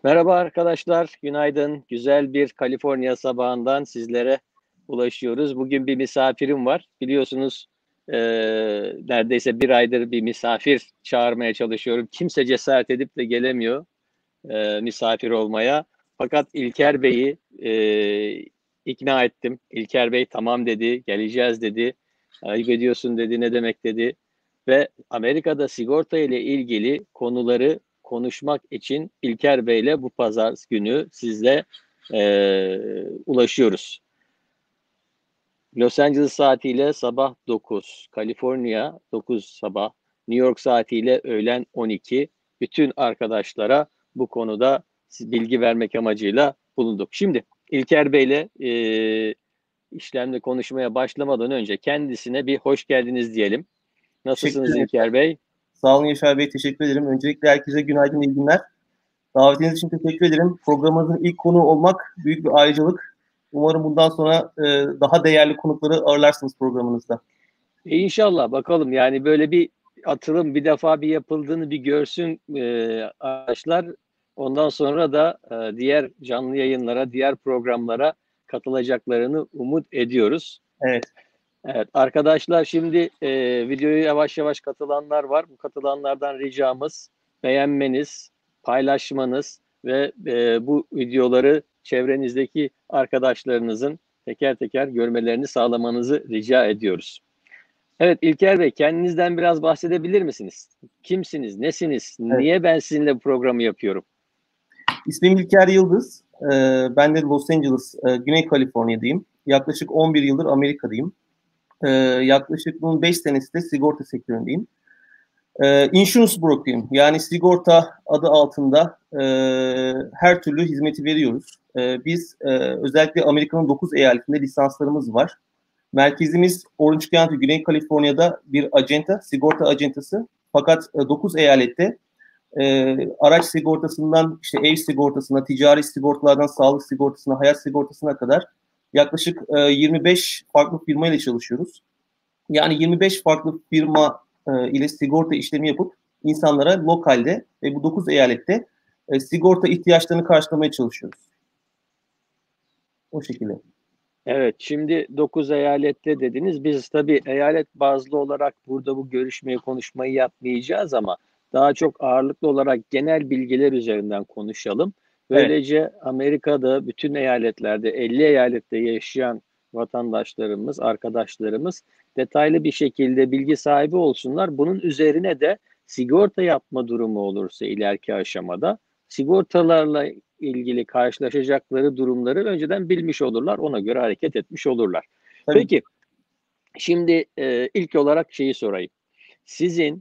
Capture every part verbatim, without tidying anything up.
Merhaba arkadaşlar, günaydın. Güzel bir Kaliforniya sabahından sizlere ulaşıyoruz. Bugün bir misafirim var. Biliyorsunuz eee, neredeyse bir aydır bir misafir çağırmaya çalışıyorum. Kimse cesaret edip de gelemiyor eee, misafir olmaya. Fakat İlker Bey'i eee, ikna ettim. İlker Bey tamam dedi, geleceğiz dedi. Ayıp ediyorsun dedi, ne demek dedi. Ve Amerika'da sigorta ile ilgili konuları konuşmak için İlker Bey'le bu pazar günü sizle e, ulaşıyoruz. Los Angeles saatiyle sabah dokuz, Kaliforniya dokuz sabah, New York saatiyle öğlen on iki. Bütün arkadaşlara bu konuda bilgi vermek amacıyla bulunduk. Şimdi İlker Bey'le e, işlemle konuşmaya başlamadan önce kendisine bir hoş geldiniz diyelim. Teşekkür Nasılsınız ederim. İlker Bey? Sağ olun Yaşar Bey, teşekkür ederim. Öncelikle herkese günaydın, iyi günler. Davetiniz için teşekkür ederim. Programımızın ilk konuğu olmak büyük bir ayrıcalık. Umarım bundan sonra e, daha değerli konukları ağırlarsınız programınızda. E inşallah bakalım yani böyle bir atılım bir defa bir yapıldığını bir görsün e, arkadaşlar. Ondan sonra da e, diğer canlı yayınlara, diğer programlara katılacaklarını umut ediyoruz. Evet. Evet arkadaşlar şimdi e, videoya yavaş yavaş katılanlar var. Bu katılanlardan ricamız beğenmeniz, paylaşmanız ve e, bu videoları çevrenizdeki arkadaşlarınızın teker teker görmelerini sağlamanızı rica ediyoruz. Evet İlker Bey kendinizden biraz bahsedebilir misiniz? Kimsiniz, nesiniz, Evet. niye ben sizinle bu programı yapıyorum? İsmim İlker Yıldız. E, ben de Los Angeles, e, Güney Kaliforniya'dayım. Yaklaşık on bir yıldır Amerika'dayım. E, yaklaşık bunun beş senesi de sigorta sektöründeyim. E, insurance broker'ıyım. Yani sigorta adı altında e, her türlü hizmeti veriyoruz. E, biz e, özellikle Amerika'nın dokuz eyaletinde lisanslarımız var. Merkezimiz Orange County, Güney Kaliforniya'da bir acenta, sigorta acentası. Fakat e, dokuz eyalette e, araç sigortasından işte ev sigortasına, ticari sigortalardan sağlık sigortasına, hayat sigortasına kadar yaklaşık e, yirmi beş farklı firma ile çalışıyoruz. Yani yirmi beş farklı firma e, ile sigorta işlemi yapıp insanlara lokalde ve bu dokuz eyalette e, sigorta ihtiyaçlarını karşılamaya çalışıyoruz. O şekilde. Evet, şimdi dokuz eyalette dediniz. Biz tabii eyalet bazlı olarak burada bu görüşmeyi, konuşmayı yapmayacağız ama daha çok ağırlıklı olarak genel bilgiler üzerinden konuşalım. Evet. Böylece Amerika'da bütün eyaletlerde, elli eyalette yaşayan vatandaşlarımız, arkadaşlarımız detaylı bir şekilde bilgi sahibi olsunlar. Bunun üzerine de sigorta yapma durumu olursa ileriki aşamada sigortalarla ilgili karşılaşacakları durumları önceden bilmiş olurlar. Ona göre hareket etmiş olurlar. Tabii ki. Peki, şimdi e, ilk olarak şeyi sorayım. Sizin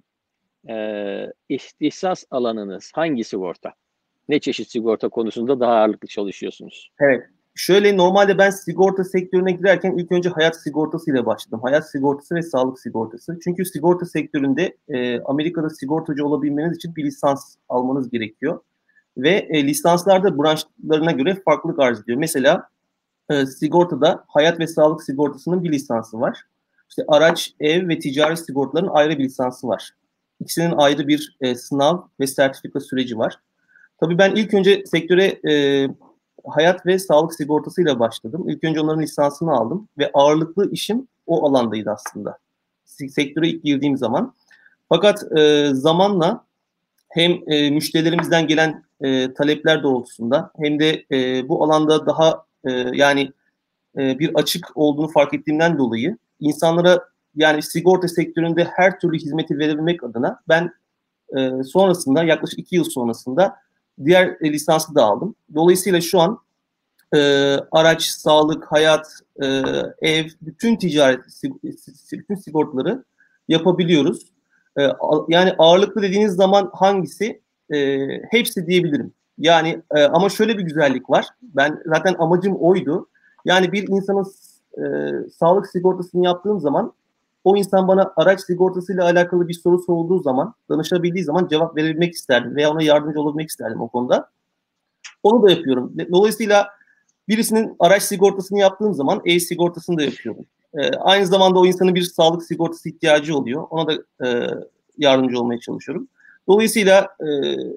e, ihtisas alanınız hangi sigorta? Ne çeşit sigorta konusunda daha ağırlıklı çalışıyorsunuz? Evet. Şöyle normalde ben sigorta sektörüne girerken ilk önce hayat sigortası ile başladım. Hayat sigortası ve sağlık sigortası. Çünkü sigorta sektöründe e, Amerika'da sigortacı olabilmeniz için bir lisans almanız gerekiyor. Ve e, lisanslar da branşlarına göre farklılık arz ediyor. Mesela e, sigortada hayat ve sağlık sigortasının bir lisansı var. İşte araç, ev ve ticari sigortaların ayrı bir lisansı var. İkisinin ayrı bir e, sınav ve sertifika süreci var. Tabii ben ilk önce sektöre e, hayat ve sağlık sigortasıyla başladım. İlk önce onların lisansını aldım ve ağırlıklı işim o alandaydı aslında. Sektöre ilk girdiğim zaman. Fakat e, zamanla hem e, müşterilerimizden gelen e, talepler doğrultusunda hem de e, bu alanda daha e, yani e, bir açık olduğunu fark ettiğimden dolayı insanlara yani sigorta sektöründe her türlü hizmeti verebilmek adına ben e, sonrasında yaklaşık iki yıl sonrasında diğer e, lisansı da aldım. Dolayısıyla şu an e, araç, sağlık, hayat, e, ev, bütün ticaret, bütün sigortaları yapabiliyoruz. E, yani ağırlıklı dediğiniz zaman hangisi? E, hepsi diyebilirim. Yani e, ama şöyle bir güzellik var. Ben zaten amacım oydu. Yani bir insanın e, sağlık sigortasını yaptığım zaman o insan bana araç sigortasıyla alakalı bir soru sorulduğu zaman, danışabildiği zaman cevap verebilmek isterdim veya ona yardımcı olabilmek isterdim o konuda. Onu da yapıyorum. Dolayısıyla birisinin araç sigortasını yaptığım zaman ev sigortasını da yapıyorum. E, aynı zamanda o insanın bir sağlık sigortası ihtiyacı oluyor. Ona da e, yardımcı olmaya çalışıyorum. Dolayısıyla e,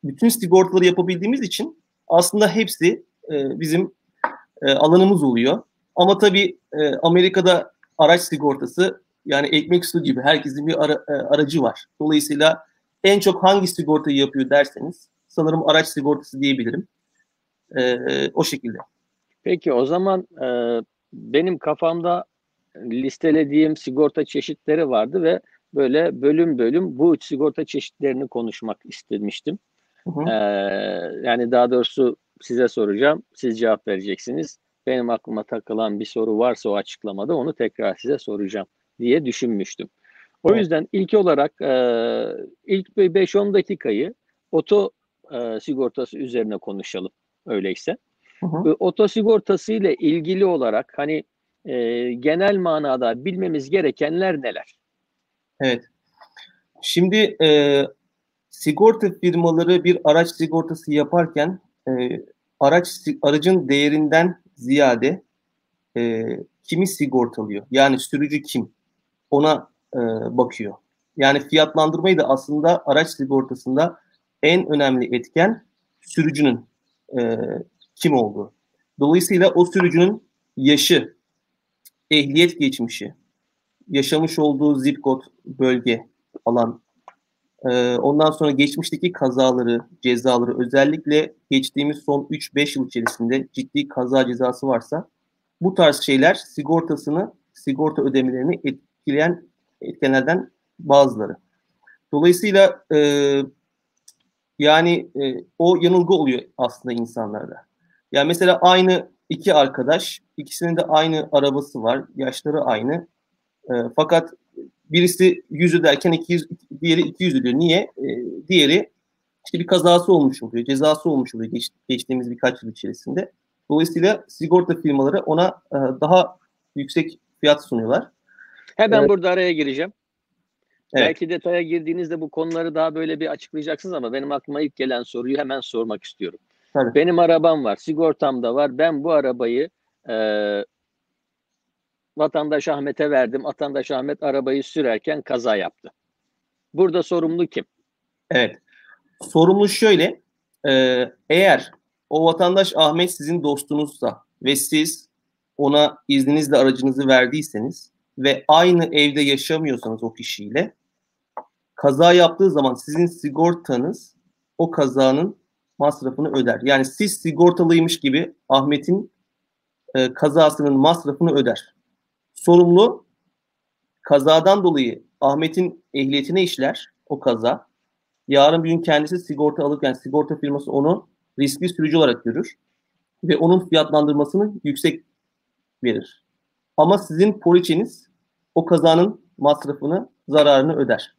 bütün sigortaları yapabildiğimiz için aslında hepsi e, bizim e, alanımız oluyor. Ama tabii e, Amerika'da araç sigortası yani ekmek su gibi herkesin bir ara, e, aracı var. Dolayısıyla en çok hangi sigortayı yapıyor derseniz sanırım araç sigortası diyebilirim. E, e, o şekilde. Peki o zaman e, benim kafamda listelediğim sigorta çeşitleri vardı ve böyle bölüm bölüm bu sigorta çeşitlerini konuşmak istemiştim. Hı hı. Ee, yani daha doğrusu size soracağım, siz cevap vereceksiniz. Benim aklıma takılan bir soru varsa o açıklamada onu tekrar size soracağım diye düşünmüştüm. O Evet. yüzden ilk olarak e, ilk beş on dakikayı oto e, sigortası üzerine konuşalım öyleyse. Hı hı. E, oto sigortası ile ilgili olarak hani e, genel manada bilmemiz gerekenler neler? Evet. Şimdi e, sigorta firmaları bir araç sigortası yaparken e, araç aracın değerinden ziyade e, kimi sigortalıyor? Yani sürücü kim? Ona e, bakıyor. Yani fiyatlandırmayı da aslında araç sigortasında en önemli etken sürücünün e, kim olduğu. Dolayısıyla o sürücünün yaşı, ehliyet geçmişi, yaşamış olduğu zip kod, bölge, alan, e, ondan sonra geçmişteki kazaları, cezaları, özellikle geçtiğimiz son üç beş yıl içerisinde ciddi kaza cezası varsa bu tarz şeyler sigortasını, sigorta ödemelerini etkileyen etkenlerden bazıları. Dolayısıyla e, yani e, o yanılgı oluyor aslında insanlarda. Yani mesela aynı iki arkadaş, ikisinin de aynı arabası var, yaşları aynı. E, fakat birisi yüz öderken iki yüz, diğeri iki yüz ödüyor. Niye? E, diğeri işte bir kazası olmuş oluyor, cezası olmuş oluyor geç, geçtiğimiz birkaç yıl içerisinde. Dolayısıyla sigorta firmaları ona e, daha yüksek fiyat sunuyorlar. Hemen E, burada araya gireceğim. evet, Belki detaya girdiğinizde bu konuları daha böyle bir açıklayacaksınız ama benim aklıma ilk gelen soruyu hemen sormak istiyorum. tabii. Benim arabam var, sigortam da var. Ben bu arabayı e, vatandaş Ahmet'e verdim. Vatandaş Ahmet arabayı sürerken kaza yaptı. Burada sorumlu kim? Evet. Sorumlu şöyle, e, eğer o vatandaş Ahmet sizin dostunuzsa ve siz ona izninizle aracınızı verdiyseniz ve aynı evde yaşamıyorsanız o kişiyle kaza yaptığı zaman sizin sigortanız o kazanın masrafını öder. Yani siz sigortalıymış gibi Ahmet'in e, kazasının masrafını öder. Sorumlu kazadan dolayı Ahmet'in ehliyetine işler o kaza. Yarın bir gün kendisi sigorta alırken sigorta firması onu riskli sürücü olarak görür ve onun fiyatlandırmasını yüksek verir. Ama sizin poliçeniz o kazanın masrafını, zararını öder.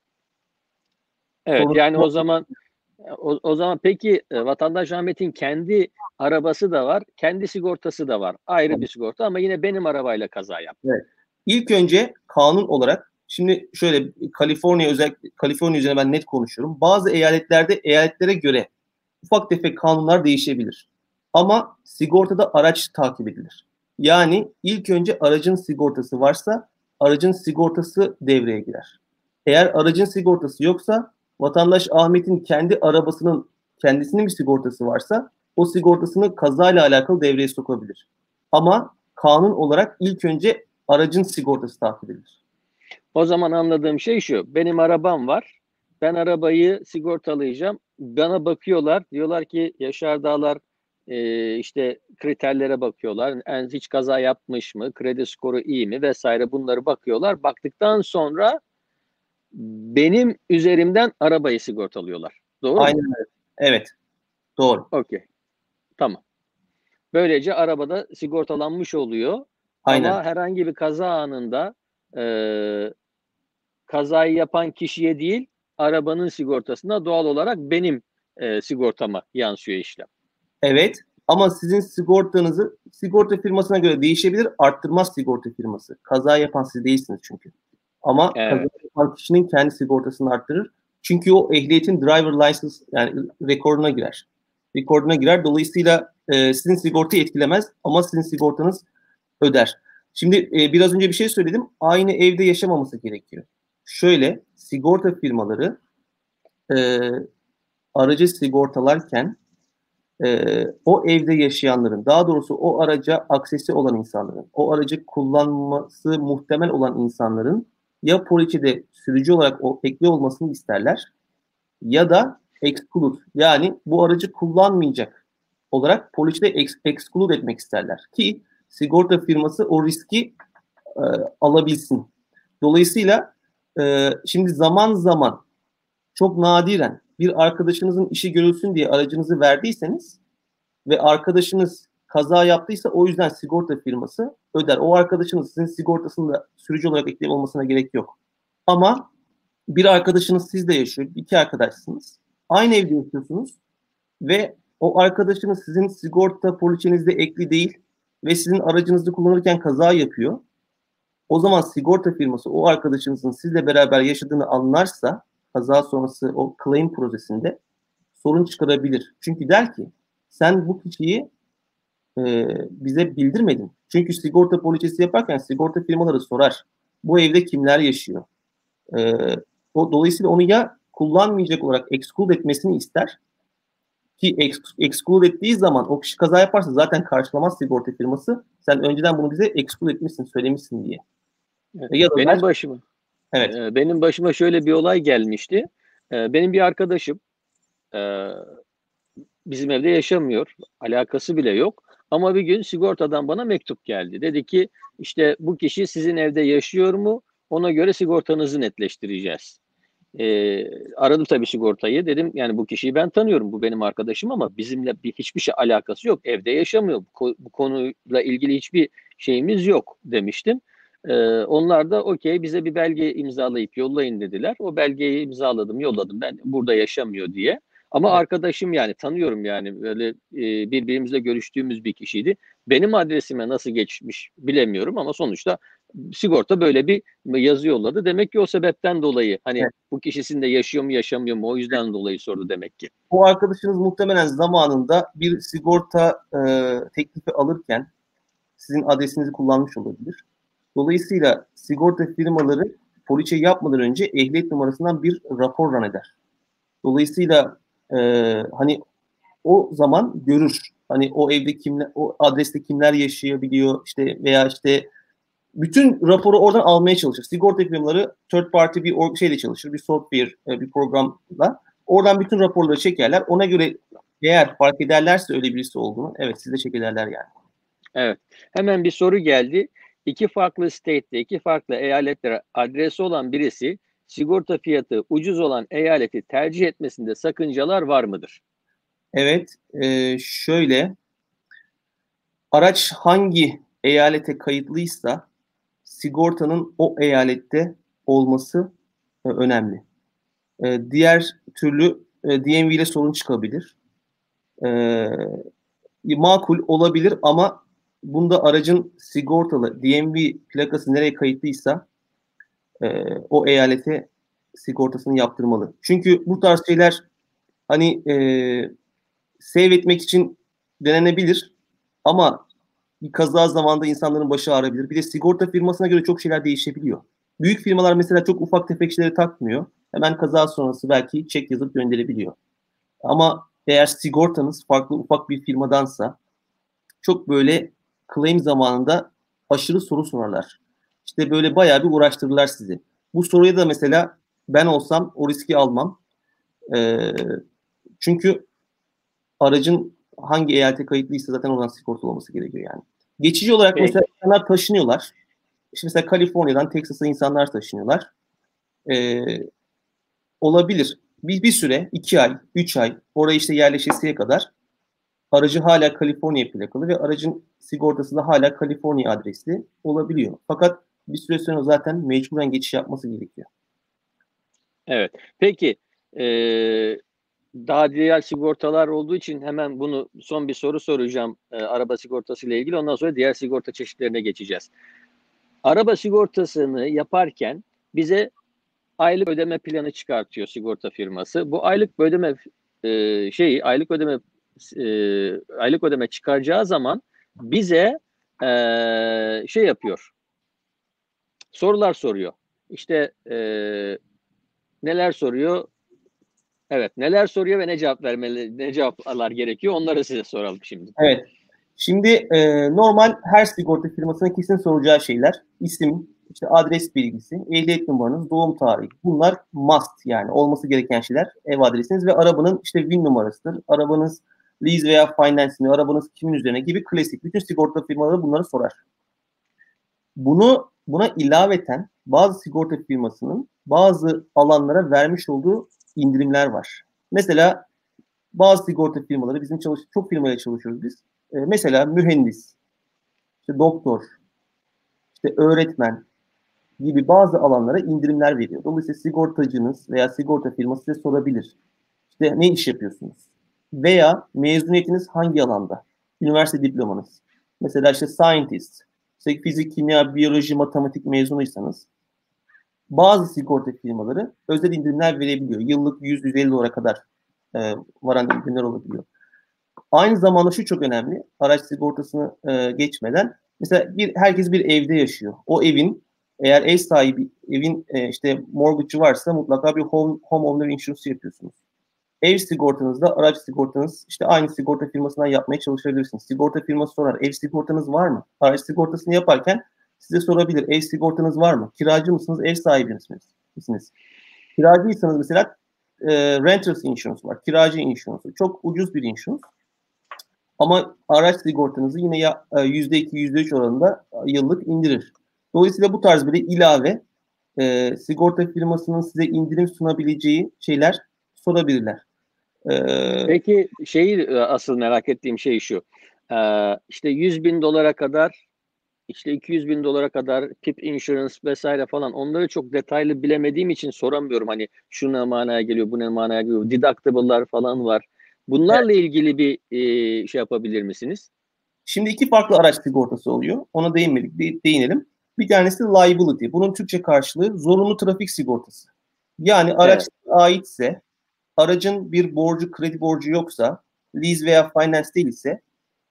Evet, Sorun yani o zaman o, o zaman peki e, vatandaş Ahmet'in kendi arabası da var, kendi sigortası da var. Ayrı bir sigorta ama yine benim arabayla kaza yaptı. Evet. İlk önce kanun olarak, şimdi şöyle Kaliforniya özellikle Kaliforniya üzerine ben net konuşuyorum. Bazı eyaletlerde eyaletlere göre ufak tefek kanunlar değişebilir. Ama sigortada araç takip edilir. Yani ilk önce aracın sigortası varsa aracın sigortası devreye girer. Eğer aracın sigortası yoksa vatandaş Ahmet'in kendi arabasının kendisinin bir sigortası varsa o sigortasını kazayla alakalı devreye sokabilir. Ama kanun olarak ilk önce aracın sigortası takip edilir. O zaman anladığım şey şu. Benim arabam var. Ben arabayı sigortalayacağım. Bana bakıyorlar. Diyorlar ki Yaşar Dağlar e, işte kriterlere bakıyorlar. En hiç kaza yapmış mı? Kredi skoru iyi mi? Vesaire bunları bakıyorlar. Baktıktan sonra benim üzerimden arabayı sigortalıyorlar. Doğru mu? Aynen öyle. Evet, doğru. Okey. Tamam. Böylece arabada sigortalanmış oluyor. Aynen. Ama herhangi bir kaza anında e, kazayı yapan kişiye değil, arabanın sigortasına doğal olarak benim e, sigortama yansıyor işlem. Evet. Ama sizin sigortanızı sigorta firmasına göre değişebilir. Arttırmaz sigorta firması. Kaza yapan siz değilsiniz çünkü. Ama kaza Evet. yapan kişinin kendi sigortasını arttırır. Çünkü o ehliyetin driver license yani rekoruna girer. Rekoruna girer. Dolayısıyla e, sizin sigortayı etkilemez ama sizin sigortanız öder. Şimdi e, biraz önce bir şey söyledim. Aynı evde yaşamaması gerekiyor. Şöyle sigorta firmaları e, aracı sigortalarken e, o evde yaşayanların, daha doğrusu o araca aksesi olan insanların, o aracı kullanması muhtemel olan insanların ya poliçede sürücü olarak o ekli olmasını isterler ya da exclude, yani bu aracı kullanmayacak olarak poliçede ex, exclude etmek isterler ki sigorta firması o riski e, alabilsin. Dolayısıyla e, şimdi zaman zaman çok nadiren bir arkadaşınızın işi görülsün diye aracınızı verdiyseniz ve arkadaşınız kaza yaptıysa o yüzden sigorta firması öder. O arkadaşınız sizin sigortasında sürücü olarak eklem olmasına gerek yok. Ama bir arkadaşınız sizle yaşıyor, iki arkadaşsınız. Aynı evde yaşıyorsunuz ve o arkadaşınız sizin sigorta poliçenizde ekli değil ve sizin aracınızı kullanırken kaza yapıyor. O zaman sigorta firması o arkadaşınızın sizle beraber yaşadığını anlarsa kaza sonrası o claim prosesinde sorun çıkarabilir. Çünkü der ki sen bu kişiyi e, bize bildirmedin. Çünkü sigorta poliçesi yaparken sigorta firmaları sorar. Bu evde kimler yaşıyor? E, o, dolayısıyla onu ya kullanmayacak olarak exclude etmesini ister ki ex, exclude ettiği zaman o kişi kaza yaparsa zaten karşılamaz sigorta firması. Sen önceden bunu bize exclude etmişsin, söylemişsin diye. Evet. Ya da benim der, başıma evet. e, benim başıma şöyle bir olay gelmişti. E, benim bir arkadaşım e, bizim evde yaşamıyor. Alakası bile yok. Ama bir gün sigortadan bana mektup geldi. Dedi ki işte bu kişi sizin evde yaşıyor mu? Ona göre sigortanızı netleştireceğiz. Ee, aradım tabii sigortayı. Dedim yani bu kişiyi ben tanıyorum. Bu benim arkadaşım ama bizimle bir, hiçbir şey alakası yok. Evde yaşamıyor. Bu, bu konuyla ilgili hiçbir şeyimiz yok demiştim. Ee, onlar da okey bize bir belge imzalayıp yollayın dediler. O belgeyi imzaladım, yolladım ben burada yaşamıyor diye. Ama Evet. arkadaşım yani tanıyorum yani böyle e, birbirimizle görüştüğümüz bir kişiydi. Benim adresime nasıl geçmiş bilemiyorum ama sonuçta sigorta böyle bir yazı yolladı. Demek ki o sebepten dolayı hani Evet. bu kişisinde yaşıyor mu yaşamıyor mu o yüzden dolayı sordu demek ki. Bu arkadaşınız muhtemelen zamanında bir sigorta e, teklifi alırken sizin adresinizi kullanmış olabilir. Dolayısıyla sigorta firmaları poliçe yapmadan önce ehliyet numarasından bir rapor run eder. Dolayısıyla e, hani o zaman görür. Hani o evde kimler, o adreste kimler yaşayabiliyor işte veya işte bütün raporu oradan almaya çalışır. Sigorta firmaları third party bir şeyle çalışır, bir software, bir programla. Oradan bütün raporları çekerler. Ona göre eğer fark ederlerse öyle birisi olduğunu, evet size çek ederler yani. Evet. Hemen bir soru geldi. İki farklı state'de, iki farklı eyaletlere adresi olan birisi sigorta fiyatı ucuz olan eyaleti tercih etmesinde sakıncalar var mıdır? Evet, e, şöyle araç hangi eyalete kayıtlıysa sigortanın o eyalette olması e, önemli. E, diğer türlü e, D M V ile sorun çıkabilir. E, makul olabilir ama bunda aracın sigortalı D M V plakası nereye kayıtlıysa e, o eyalete sigortasını yaptırmalı. Çünkü bu tarz şeyler hani e, save etmek için denenebilir ama bir kaza zamanında insanların başı ağrabilir. Bir de sigorta firmasına göre çok şeyler değişebiliyor. Büyük firmalar mesela çok ufak tefek şeyleri takmıyor. Hemen kaza sonrası belki çek yazıp gönderebiliyor. Ama eğer sigortanız farklı ufak bir firmadansa çok böyle claim zamanında aşırı soru sorarlar. İşte böyle bayağı bir uğraştırırlar sizi. Bu soruya da mesela ben olsam o riski almam. Ee, çünkü aracın hangi eyalete kayıtlıysa zaten oradan sigortalı olması gerekiyor yani. Geçici olarak Peki. mesela insanlar taşınıyorlar. İşte mesela Kaliforniya'dan Texas'a insanlar taşınıyorlar. Ee, olabilir. Bir, bir süre, iki ay, üç ay oraya işte yerleşesiye kadar aracı hala Kaliforniya plakalı ve aracın sigortası da hala Kaliforniya adresli olabiliyor. Fakat bir süre sonra zaten mecburen geçiş yapması gerekiyor. Evet. Peki e, daha diğer sigortalar olduğu için hemen bunu son bir soru soracağım e, araba sigortası ile ilgili. Ondan sonra diğer sigorta çeşitlerine geçeceğiz. Araba sigortasını yaparken bize aylık ödeme planı çıkartıyor sigorta firması. Bu aylık ödeme e, şeyi aylık ödeme e, aylık ödeme çıkaracağı zaman bize e, şey yapıyor. Sorular soruyor. İşte e, neler soruyor? Evet. Neler soruyor ve ne cevap vermeli, ne cevaplar gerekiyor? Onları size soralım şimdi. Evet. Şimdi e, normal her sigorta firmasının kesin soracağı şeyler: isim, işte adres bilgisi, ehliyet numaranız, doğum tarihi. Bunlar must, yani olması gereken şeyler. Ev adresiniz ve arabanın işte V I N numarasıdır. Arabanız lease veya finance mi, arabanız kimin üzerine gibi klasik. Bütün sigorta firmaları bunları sorar. Bunu buna ilaveten bazı sigorta firmasının bazı alanlara vermiş olduğu indirimler var. Mesela bazı sigorta firmaları, bizim çalış çok firmayla çalışıyoruz biz. E, mesela mühendis, işte doktor, işte öğretmen gibi bazı alanlara indirimler veriyor. Dolayısıyla sigortacınız veya sigorta firması size sorabilir: İşte ne iş yapıyorsunuz? Veya mezuniyetiniz hangi alanda? Üniversite diplomanız. Mesela işte scientist, işte fizik, kimya, biyoloji, matematik mezunuysanız bazı sigorta firmaları özel indirimler verebiliyor. Yıllık yüz yüz elli dolara kadar e, varan indirimler olabiliyor. Aynı zamanda şu çok önemli: araç sigortasını e, geçmeden, mesela bir herkes bir evde yaşıyor. O evin, eğer ev sahibi evin e, işte mortgage'ı varsa mutlaka bir home, homeowner insurance yapıyorsunuz. Ev sigortanızda araç sigortanız işte aynı sigorta firmasından yapmaya çalışabilirsiniz. Sigorta firması sorar: ev sigortanız var mı? Araç sigortasını yaparken size sorabilir: ev sigortanız var mı? Kiracı mısınız? Ev sahibi misiniz? Kiracıysanız mesela e, renters insurance var. Kiracı insurance. Çok ucuz bir insurance. Ama araç sigortanızı yine ya yüzde iki, yüzde üç oranında yıllık indirir. Dolayısıyla bu tarz bir de ilave e, sigorta firmasının size indirim sunabileceği şeyler sorabilirler. Ee, Peki şeyi asıl merak ettiğim şey şu. Ee, işte yüz bin dolara kadar, işte iki yüz bin dolara kadar P I P insurance vesaire falan, onları çok detaylı bilemediğim için soramıyorum. Hani şu ne manaya geliyor, bu ne manaya geliyor. Deductible'lar falan var. Bunlarla evet. ilgili bir e, şey yapabilir misiniz? Şimdi iki farklı araç sigortası oluyor. Ona değinmedik, de, değinelim. Bir tanesi liability. Bunun Türkçe karşılığı zorunlu trafik sigortası. Yani araç evet. aitse, aracın bir borcu, kredi borcu yoksa, lease veya finance değil ise,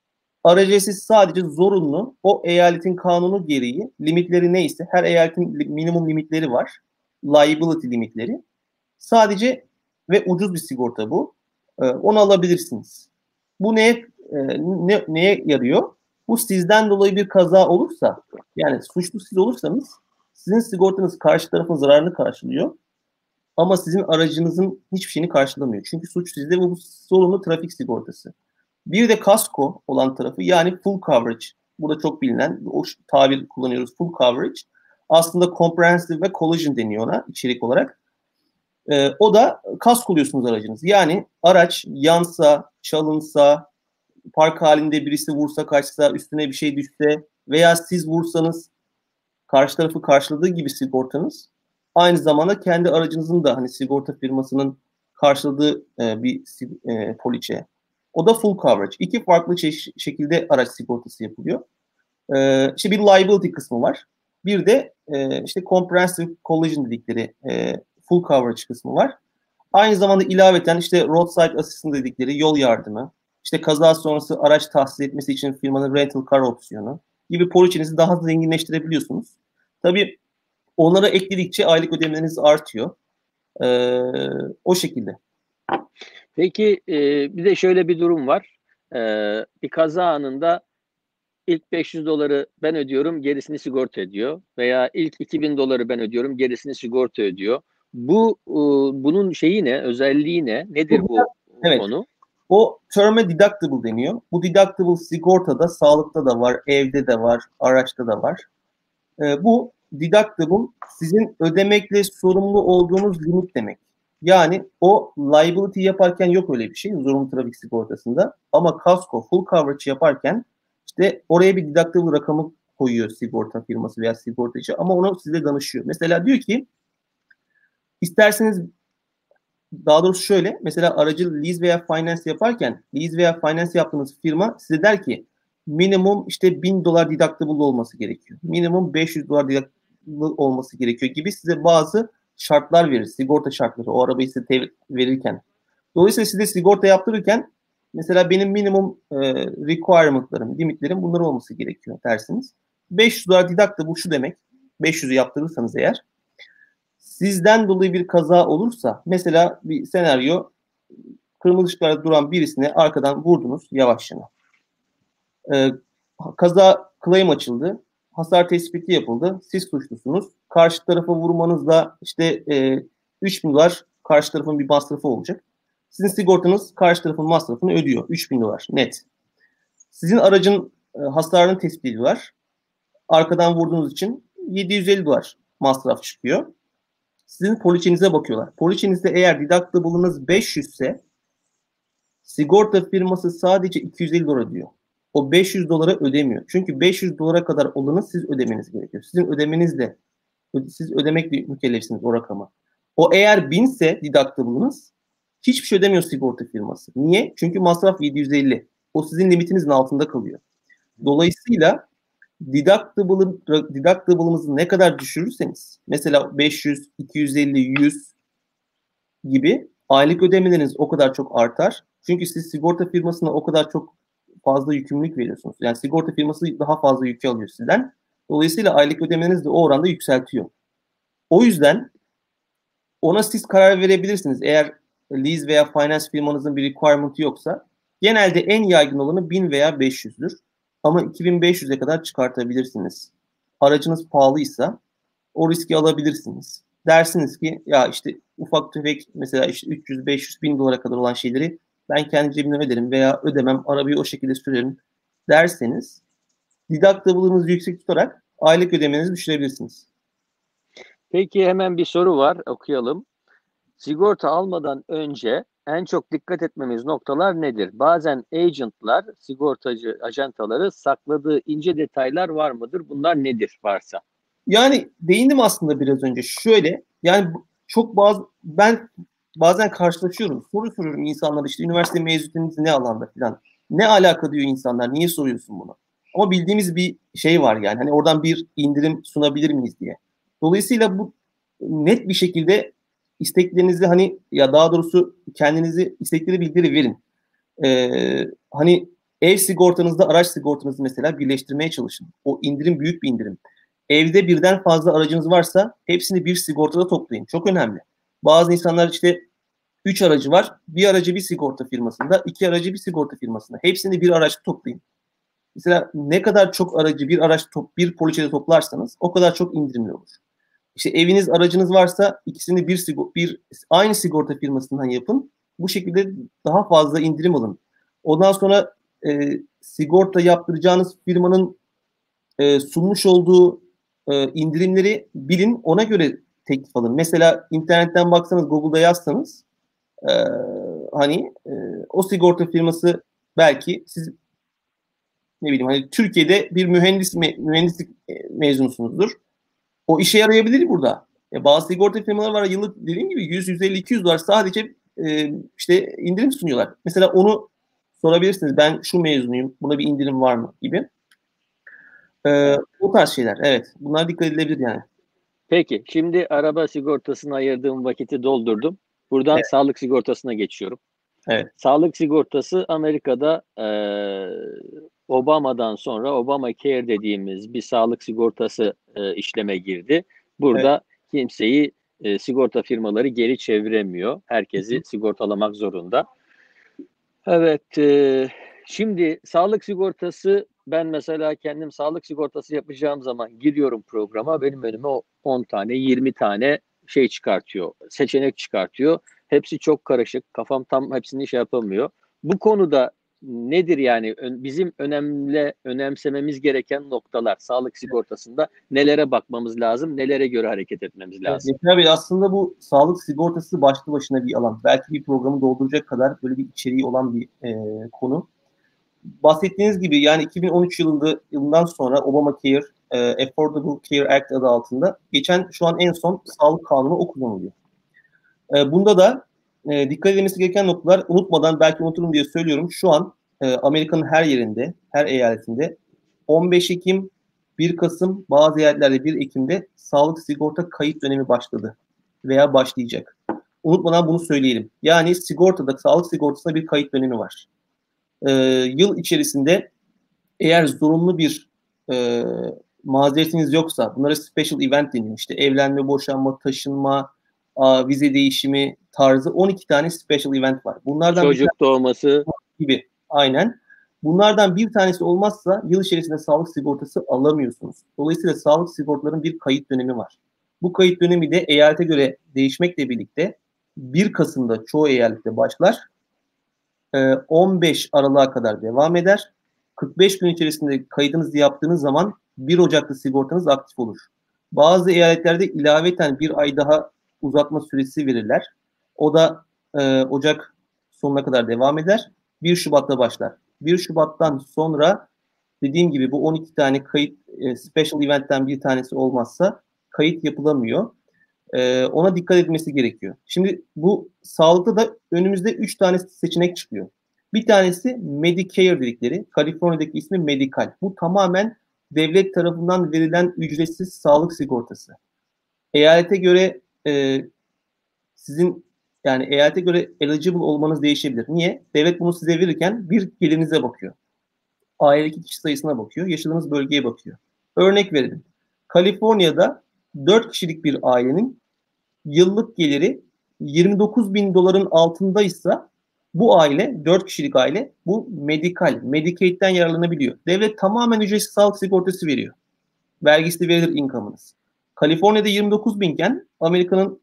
aracı siz sadece zorunlu, o eyaletin kanunu gereği limitleri neyse, her eyaletin minimum limitleri var. Liability limitleri. Sadece ve ucuz bir sigorta bu. Ee, onu alabilirsiniz. Bu neye, e, ne, neye yarıyor? Bu sizden dolayı bir kaza olursa, yani suçlu siz olursanız, sizin sigortanız karşı tarafın zararını karşılıyor. Ama sizin aracınızın hiçbir şeyini karşılamıyor. Çünkü suç sizde ve bu sorunlu trafik sigortası. Bir de kasko olan tarafı, yani full coverage. Bu da çok bilinen, o tabir kullanıyoruz, full coverage. Aslında comprehensive ve collision deniyor ona içerik olarak. Ee, o da kasko oluyorsunuz aracınız. Yani araç yansa, çalınsa, park halinde birisi vursa, kaçsa, üstüne bir şey düşse veya siz vursanız karşı tarafı karşıladığı gibi sigortanız, aynı zamanda kendi aracınızın da hani sigorta firmasının karşıladığı e, bir e, poliçe. O da full coverage. İki farklı çeşit şekilde araç sigortası yapılıyor. E, işte bir liability kısmı var. Bir de e, işte comprehensive collision dedikleri e, full coverage kısmı var. Aynı zamanda ilaveten işte roadside assistance dedikleri yol yardımı, işte kaza sonrası araç tahsis etmesi için firmanın rental car opsiyonu gibi poliçenizi daha zenginleştirebiliyorsunuz. Tabii onlara ekledikçe aylık ödemeleriniz artıyor. Ee, o şekilde. Peki e, bir de şöyle bir durum var. E, bir kaza anında ilk beş yüz doları ben ödüyorum, gerisini sigorta ediyor. Veya ilk iki bin doları ben ödüyorum, gerisini sigorta ediyor. Bu e, bunun şeyi ne, özelliği ne? Nedir bu evet. konu? O term'e deductible deniyor. Bu deductible sigortada, sağlıkta da var, evde de var, araçta da var. Ee, bu deductible sizin ödemekle sorumlu olduğunuz limit demek. Yani o liability yaparken yok öyle bir şey zorunlu trafik sigortasında. Ama kasko, full coverage yaparken işte oraya bir deductible rakamı koyuyor sigorta firması veya sigortacı, ama onu size danışıyor. Mesela diyor ki, isterseniz, daha doğrusu şöyle, mesela aracı lease veya finance yaparken, lease veya finance yaptığınız firma size der ki minimum işte bin dolar deductible olması gerekiyor. Minimum beş yüz dolar deductible olması gerekiyor gibi size bazı şartlar verir. Sigorta şartları o arabayı size verirken. Dolayısıyla size sigorta yaptırırken mesela benim minimum e, requirement'larım, limitlerim bunlar olması gerekiyor dersiniz. beş yüz dolar deductible şu demek. beş yüzü yaptırırsanız eğer Sizden dolayı bir kaza olursa, mesela bir senaryo, kırmızı ışıklarda duran birisine arkadan vurdunuz yavaşça. Ee, kaza claim açıldı. Hasar tespiti yapıldı. Siz suçlusunuz. Karşı tarafa vurmanızda işte e, üç bin dolar karşı tarafın bir masrafı olacak. Sizin sigortanız karşı tarafın masrafını ödüyor. üç bin dolar net. Sizin aracın e, hasarını tespit ediyorlar. Arkadan vurduğunuz için yedi yüz elli dolar masraf çıkıyor. Sizin poliçenize bakıyorlar. Poliçenizde eğer deductible'ınız beş yüz ise sigorta firması sadece iki yüz elli dolar ödüyor. O beş yüz dolara ödemiyor. Çünkü beş yüz dolara kadar olanı siz ödemeniz gerekiyor. Sizin ödemenizle, siz ödemekle mükellefsiniz o rakamı. O eğer bin ise deductible'ınız, hiçbir şey ödemiyor sigorta firması. Niye? Çünkü masraf yedi yüz elli. O sizin limitinizin altında kalıyor. Dolayısıyla deductible'ınızı ne kadar düşürürseniz, mesela beş yüz, iki yüz elli, yüz gibi, aylık ödemeleriniz o kadar çok artar. Çünkü siz sigorta firmasına o kadar çok fazla yükümlülük veriyorsunuz. Yani sigorta firması daha fazla yükü alıyor sizden. Dolayısıyla aylık ödemeleriniz de o oranda yükseltiyor. O yüzden ona siz karar verebilirsiniz. Eğer lease veya finance firmanızın bir requirement'ı yoksa, genelde en yaygın olanı bin veya beş yüzdür. Ama iki bin beş yüze kadar çıkartabilirsiniz. Aracınız pahalıysa o riski alabilirsiniz. Dersiniz ki ya işte ufak tefek, mesela işte üç yüz beş yüz bin dolara kadar olan şeyleri ben kendi cebimden öderim veya ödemem, arabayı o şekilde sürerim derseniz deductible'ınızı yüksek tutarak aylık ödemenizi düşürebilirsiniz. Peki hemen bir soru var, okuyalım. Sigorta almadan önce en çok dikkat etmemiz noktalar nedir? Bazen agentlar, sigortacı ajantaları sakladığı ince detaylar var mıdır? Bunlar nedir varsa? Yani değindim aslında biraz önce. Şöyle, yani çok bazı, ben bazen karşılaşıyorum. Soru soruyorum insanlara, işte üniversite mezuniyetiniz ne alanda falan. Ne alaka diyor insanlar, niye soruyorsun bunu? Ama bildiğimiz bir şey var yani. Hani oradan bir indirim sunabilir miyiz diye. Dolayısıyla bu net bir şekilde isteklerinizi, hani ya daha doğrusu kendinizi, istekleri bildiri verin. Ee, hani ev sigortanızda araç sigortanızı mesela birleştirmeye çalışın. O indirim büyük bir indirim. Evde birden fazla aracınız varsa hepsini bir sigortada toplayın. Çok önemli. Bazı insanlar işte üç aracı var. Bir aracı bir sigorta firmasında, iki aracı bir sigorta firmasında. Hepsini bir araçta toplayın. Mesela ne kadar çok aracı bir araç top, bir poliçede toplarsanız o kadar çok indirimli olur. İşte eviniz, aracınız varsa ikisini bir, bir aynı sigorta firmasından yapın. Bu şekilde daha fazla indirim alın. Ondan sonra e, sigorta yaptıracağınız firmanın e, sunmuş olduğu e, indirimleri bilin, ona göre teklif alın. Mesela internetten baksanız, Google'da yazsanız e, hani e, o sigorta firması belki siz, ne bileyim, hani Türkiye'de bir mühendis me, mühendislik mezunusunuzdur. O işe yarayabilir burada. E, bazı sigorta firmaları var, yıllık dediğim gibi yüz, yüz elli, iki yüz dolar sadece e, işte indirim sunuyorlar. Mesela onu sorabilirsiniz. Ben şu mezunuyum, buna bir indirim var mı gibi. Ee, o tarz şeyler. Evet. Bunlar dikkat edilebilir yani. Peki, şimdi araba sigortasına ayırdığım vakiti doldurdum. Buradan Evet. sağlık sigortasına geçiyorum. Evet. Sağlık sigortası Amerika'da e, Obama'dan sonra Obamacare dediğimiz bir sağlık sigortası e, işleme girdi. Burada evet. kimseyi e, sigorta firmaları geri çeviremiyor. Herkesi Hı-hı. sigortalamak zorunda. Evet, e, şimdi sağlık sigortası, ben mesela kendim sağlık sigortası yapacağım zaman giriyorum programa, benim önüme on tane, yirmi tane şey çıkartıyor, seçenek çıkartıyor. Hepsi çok karışık, kafam tam hepsini şey yapamıyor. Bu konuda nedir yani bizim önemli önemsememiz gereken noktalar sağlık sigortasında, nelere bakmamız lazım, nelere göre hareket etmemiz lazım? Evet, tabii aslında bu sağlık sigortası başlı başına bir alan. Belki bir programı dolduracak kadar böyle bir içeriği olan bir e, konu. Bahsettiğiniz gibi yani iki bin on üç yılında yılından sonra Obamacare, e, Affordable Care Act adı altında geçen şu an en son sağlık kanunu o kullanılıyor. E, bunda da e, dikkat edilmesi gereken noktalar, unutmadan, belki unuturum diye söylüyorum. Şu an e, Amerika'nın her yerinde, her eyaletinde on beş Ekim, bir Kasım, bazı yerlerde bir Ekim'de sağlık sigorta kayıt dönemi başladı veya başlayacak. Unutmadan bunu söyleyelim. Yani sigortada, sağlık sigortasında bir kayıt dönemi var. E, yıl içerisinde eğer zorunlu bir e, mazeretiniz yoksa, bunlara special event deniyor. İşte evlenme, boşanma, taşınma, a, vize değişimi tarzı on iki tane special event var. Bunlardan çocuk bir doğması gibi. Aynen. Bunlardan bir tanesi olmazsa yıl içerisinde sağlık sigortası alamıyorsunuz. Dolayısıyla sağlık sigortalarının bir kayıt dönemi var. Bu kayıt dönemi de eyalete göre değişmekle birlikte bir Kasım'da çoğu eyalette başlar. on beş Aralık'a kadar devam eder. kırk beş gün içerisinde kaydınızı yaptığınız zaman bir Ocak'ta sigortanız aktif olur. Bazı eyaletlerde ilaveten bir ay daha uzatma süresi verirler. O da e, Ocak sonuna kadar devam eder. bir Şubat'ta başlar. bir Şubat'tan sonra dediğim gibi bu on iki tane kayıt e, special event'ten bir tanesi olmazsa kayıt yapılamıyor. E, ona dikkat etmesi gerekiyor. Şimdi bu sağlıkta da önümüzde üç tane seçenek çıkıyor. Bir tanesi Medicare dedikleri, Kaliforniya'daki ismi Medical. Bu tamamen devlet tarafından verilen ücretsiz sağlık sigortası. Eyalete göre e, sizin yani eyalete göre eligible olmanız değişebilir. Niye? Devlet bunu size verirken bir gelirinize bakıyor. Ailedeki kişi sayısına bakıyor. Yaşadığınız bölgeye bakıyor. Örnek verelim. Kaliforniya'da dört kişilik bir ailenin yıllık geliri yirmi dokuz bin doların altındaysa bu aile, dört kişilik aile, bu medikal, Medicaid'den yararlanabiliyor. Devlet tamamen ücretsiz sağlık sigortası veriyor. Vergisi de verilir income'ınız. Kaliforniya'da yirmi dokuz binken Amerika'nın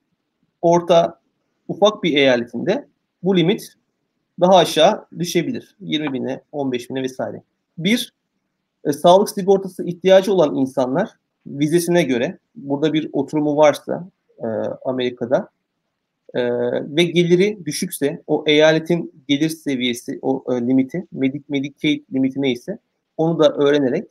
orta ufak bir eyaletinde bu limit daha aşağı düşebilir. yirmi bine, on beş bine vesaire. Bir, e, sağlık sigortası ihtiyacı olan insanlar vizesine göre, burada bir oturumu varsa e, Amerika'da e, ve geliri düşükse, o eyaletin gelir seviyesi, o e, limiti, Medi- Medicaid limiti neyse onu da öğrenerek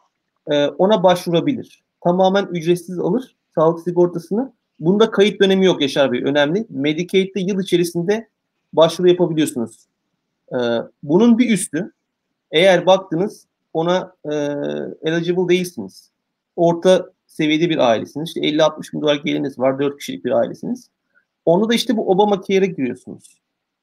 e, ona başvurabilir. Tamamen ücretsiz alır sağlık sigortasını. Bunda kayıt dönemi yok Yaşar Bey, önemli. Medicaid'de yıl içerisinde başvuru yapabiliyorsunuz. Ee, bunun bir üstü, eğer baktınız ona e, eligible değilsiniz. Orta seviyede bir ailesiniz. İşte elli altmış bin dolar geliriniz var, dört kişilik bir ailesiniz. Onu da işte bu Obamacare'e giriyorsunuz.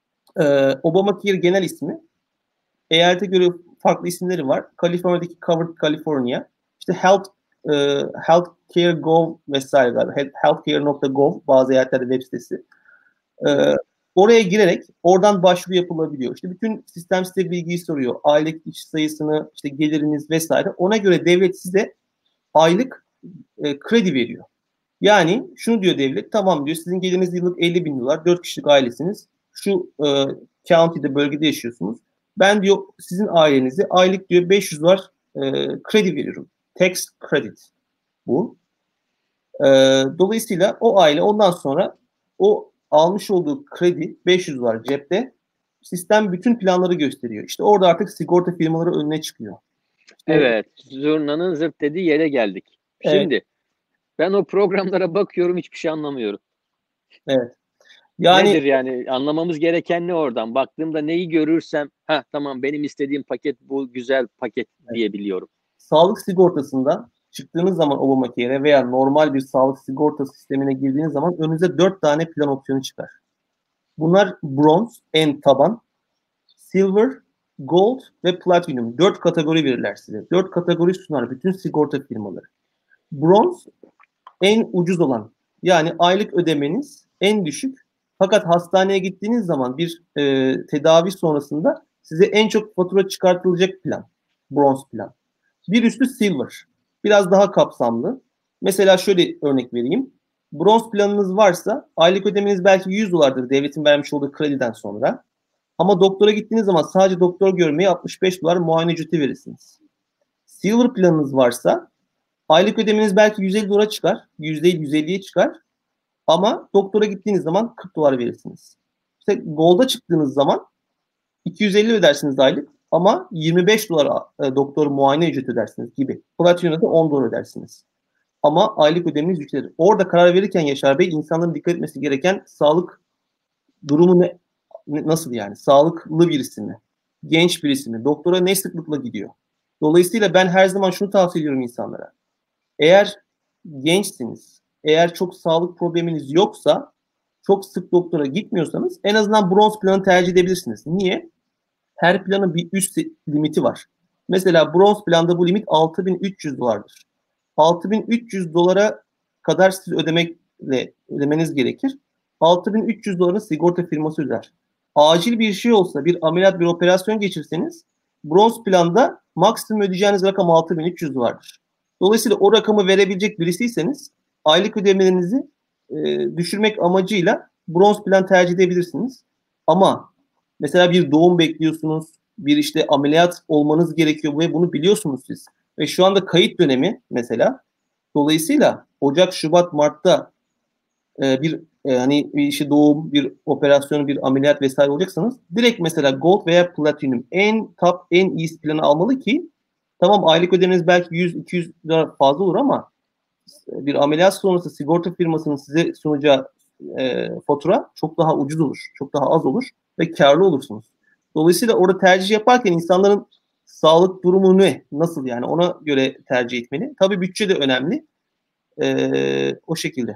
Ee, Obamacare genel ismi. Eyalete göre farklı isimleri var. Kaliforniya'daki Covered California. İşte Health e, Healthcare nokta gov vesaire galiba. healthcare nokta gov bazı eyaletlerde web sitesi. Ee, oraya girerek oradan başvuru yapılabiliyor. İşte bütün sistem size bilgiyi soruyor. Aylık iş sayısını, işte geliriniz vesaire. Ona göre devlet size aylık e, kredi veriyor. Yani şunu diyor devlet, tamam diyor, sizin geliriniz yıllık elli bin dolar, dört kişilik ailesiniz. Şu e, county'de, bölgede yaşıyorsunuz. Ben diyor sizin ailenize aylık diyor beş yüz dolar e, kredi veriyorum. Tax credit bu. E, dolayısıyla o aile ondan sonra o almış olduğu kredi beş yüz dolar cepte, sistem bütün planları gösteriyor. İşte orada artık sigorta firmaları önüne çıkıyor. İşte, evet, zurnanın zırt dediği yere geldik. Evet. Şimdi ben o programlara bakıyorum, hiçbir şey anlamıyorum. Evet. Yani, nedir yani? Anlamamız gereken ne oradan? Baktığımda neyi görürsem, ha tamam benim istediğim paket bu, güzel paket evet, diyebiliyorum. Sağlık sigortasında çıktığınız zaman Obamacare'e veya normal bir sağlık sigorta sistemine girdiğiniz zaman önünüze dört tane plan opsiyonu çıkar. Bunlar bronze, en taban, silver, gold ve platinum. Dört kategori verirler size. Dört kategori sunar bütün sigorta firmaları. Bronze en ucuz olan. Yani aylık ödemeniz en düşük. Fakat hastaneye gittiğiniz zaman bir e, tedavi sonrasında size en çok fatura çıkartılacak plan. Bronze plan. Bir üstü silver. Biraz daha kapsamlı. Mesela şöyle örnek vereyim. Bronz planınız varsa aylık ödemeniz belki yüz dolardır devletin vermiş olduğu krediden sonra. Ama doktora gittiğiniz zaman sadece doktor görmeye altmış beş dolar muayene ücreti verirsiniz. Silver planınız varsa aylık ödemeniz belki yüz elli dolara çıkar. yüz değil yüz elliye çıkar. Ama doktora gittiğiniz zaman kırk dolar verirsiniz. İşte Gold'a çıktığınız zaman iki yüz elli ödersiniz aylık ama yirmi beş dolar e, doktor muayene ücreti ödersiniz gibi. Platinum'da da on dolar ödersiniz. Ama aylık ödemeniz yükselir. Orada karar verirken Yaşar Bey, insanların dikkat etmesi gereken sağlık durumu ne, ne nasıl yani? Sağlıklı birisi mi? Genç birisi mi? Doktora ne sıklıkla gidiyor? Dolayısıyla ben her zaman şunu tavsiye ediyorum insanlara. Eğer gençsiniz, eğer çok sağlık probleminiz yoksa, çok sık doktora gitmiyorsanız en azından bronz planı tercih edebilirsiniz. Niye? Her planın bir üst limiti var. Mesela bronz planda bu limit altı bin üç yüz dolardır. altı bin üç yüz dolara kadar siz ödemekle ödemeniz gerekir. altı bin üç yüz doların sigorta firması öder. Acil bir şey olsa, bir ameliyat, bir operasyon geçirseniz bronz planda maksimum ödeyeceğiniz rakam altı bin üç yüz vardır. Dolayısıyla o rakamı verebilecek birisiyseniz aylık ödemelerinizi e, düşürmek amacıyla bronz plan tercih edebilirsiniz. Ama mesela bir doğum bekliyorsunuz, bir işte ameliyat olmanız gerekiyor ve bunu biliyorsunuz siz. Ve şu anda kayıt dönemi mesela. Dolayısıyla Ocak, Şubat, Mart'ta e, bir e, hani bir işi doğum, bir operasyon, bir ameliyat vesaire olacaksanız direkt mesela Gold veya Platinum en top, en iyisi planı almalı ki tamam aylık ödemeniz belki yüz iki yüz lira fazla olur ama bir ameliyat sonrası sigorta firmasının size sunacağı e, fatura çok daha ucuz olur, çok daha az olur ve karlı olursunuz. Dolayısıyla orada tercih yaparken insanların sağlık durumu ne, nasıl yani ona göre tercih etmeli. Tabii bütçe de önemli. E, o şekilde.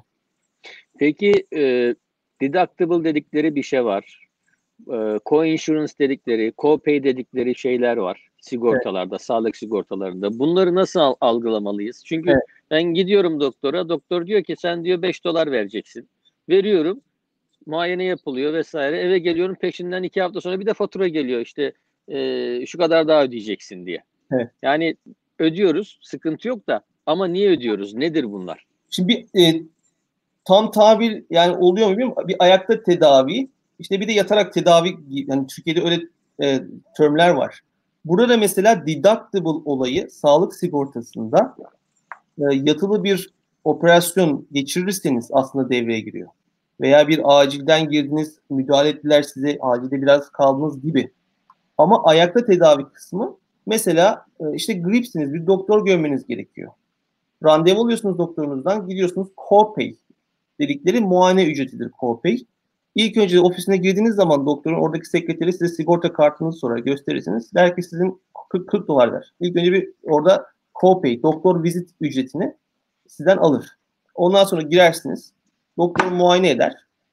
Peki e, deductible dedikleri bir şey var. E, co-insurance dedikleri, co-pay dedikleri şeyler var sigortalarda, evet. Sağlık sigortalarında. Bunları nasıl al- algılamalıyız? Çünkü evet. Ben gidiyorum doktora, doktor diyor ki sen diyor beş dolar vereceksin. Veriyorum, muayene yapılıyor vesaire. Eve geliyorum peşinden iki hafta sonra bir de fatura geliyor işte e, şu kadar daha ödeyeceksin diye. Evet. Yani ödüyoruz, sıkıntı yok da ama niye ödüyoruz? Nedir bunlar? Şimdi e, tam tabir yani oluyor mu bilmiyorum. Bir ayakta tedavi, işte bir de yatarak tedavi, yani Türkiye'de öyle e, termler var. Burada da mesela deductible olayı sağlık sigortasında e, yatılı bir operasyon geçirirseniz aslında devreye giriyor. Veya bir acilden girdiniz, müdahale ettiler size, acilde biraz kaldınız gibi. Ama ayakta tedavi kısmı mesela e, işte gripsiniz, bir doktor görmeniz gerekiyor. Randevu alıyorsunuz doktorunuzdan, gidiyorsunuz co-pay dedikleri muayene ücretidir co-pay. İlk önce ofisine girdiğiniz zaman doktorun oradaki sekreteri size sigorta kartınızı sorar, gösterirsiniz. Der ki sizin kırk, kırk dolar ver. İlk önce bir orada co-pay, doktor vizit ücretini sizden alır. Ondan sonra girersiniz. Doktor muayene eder.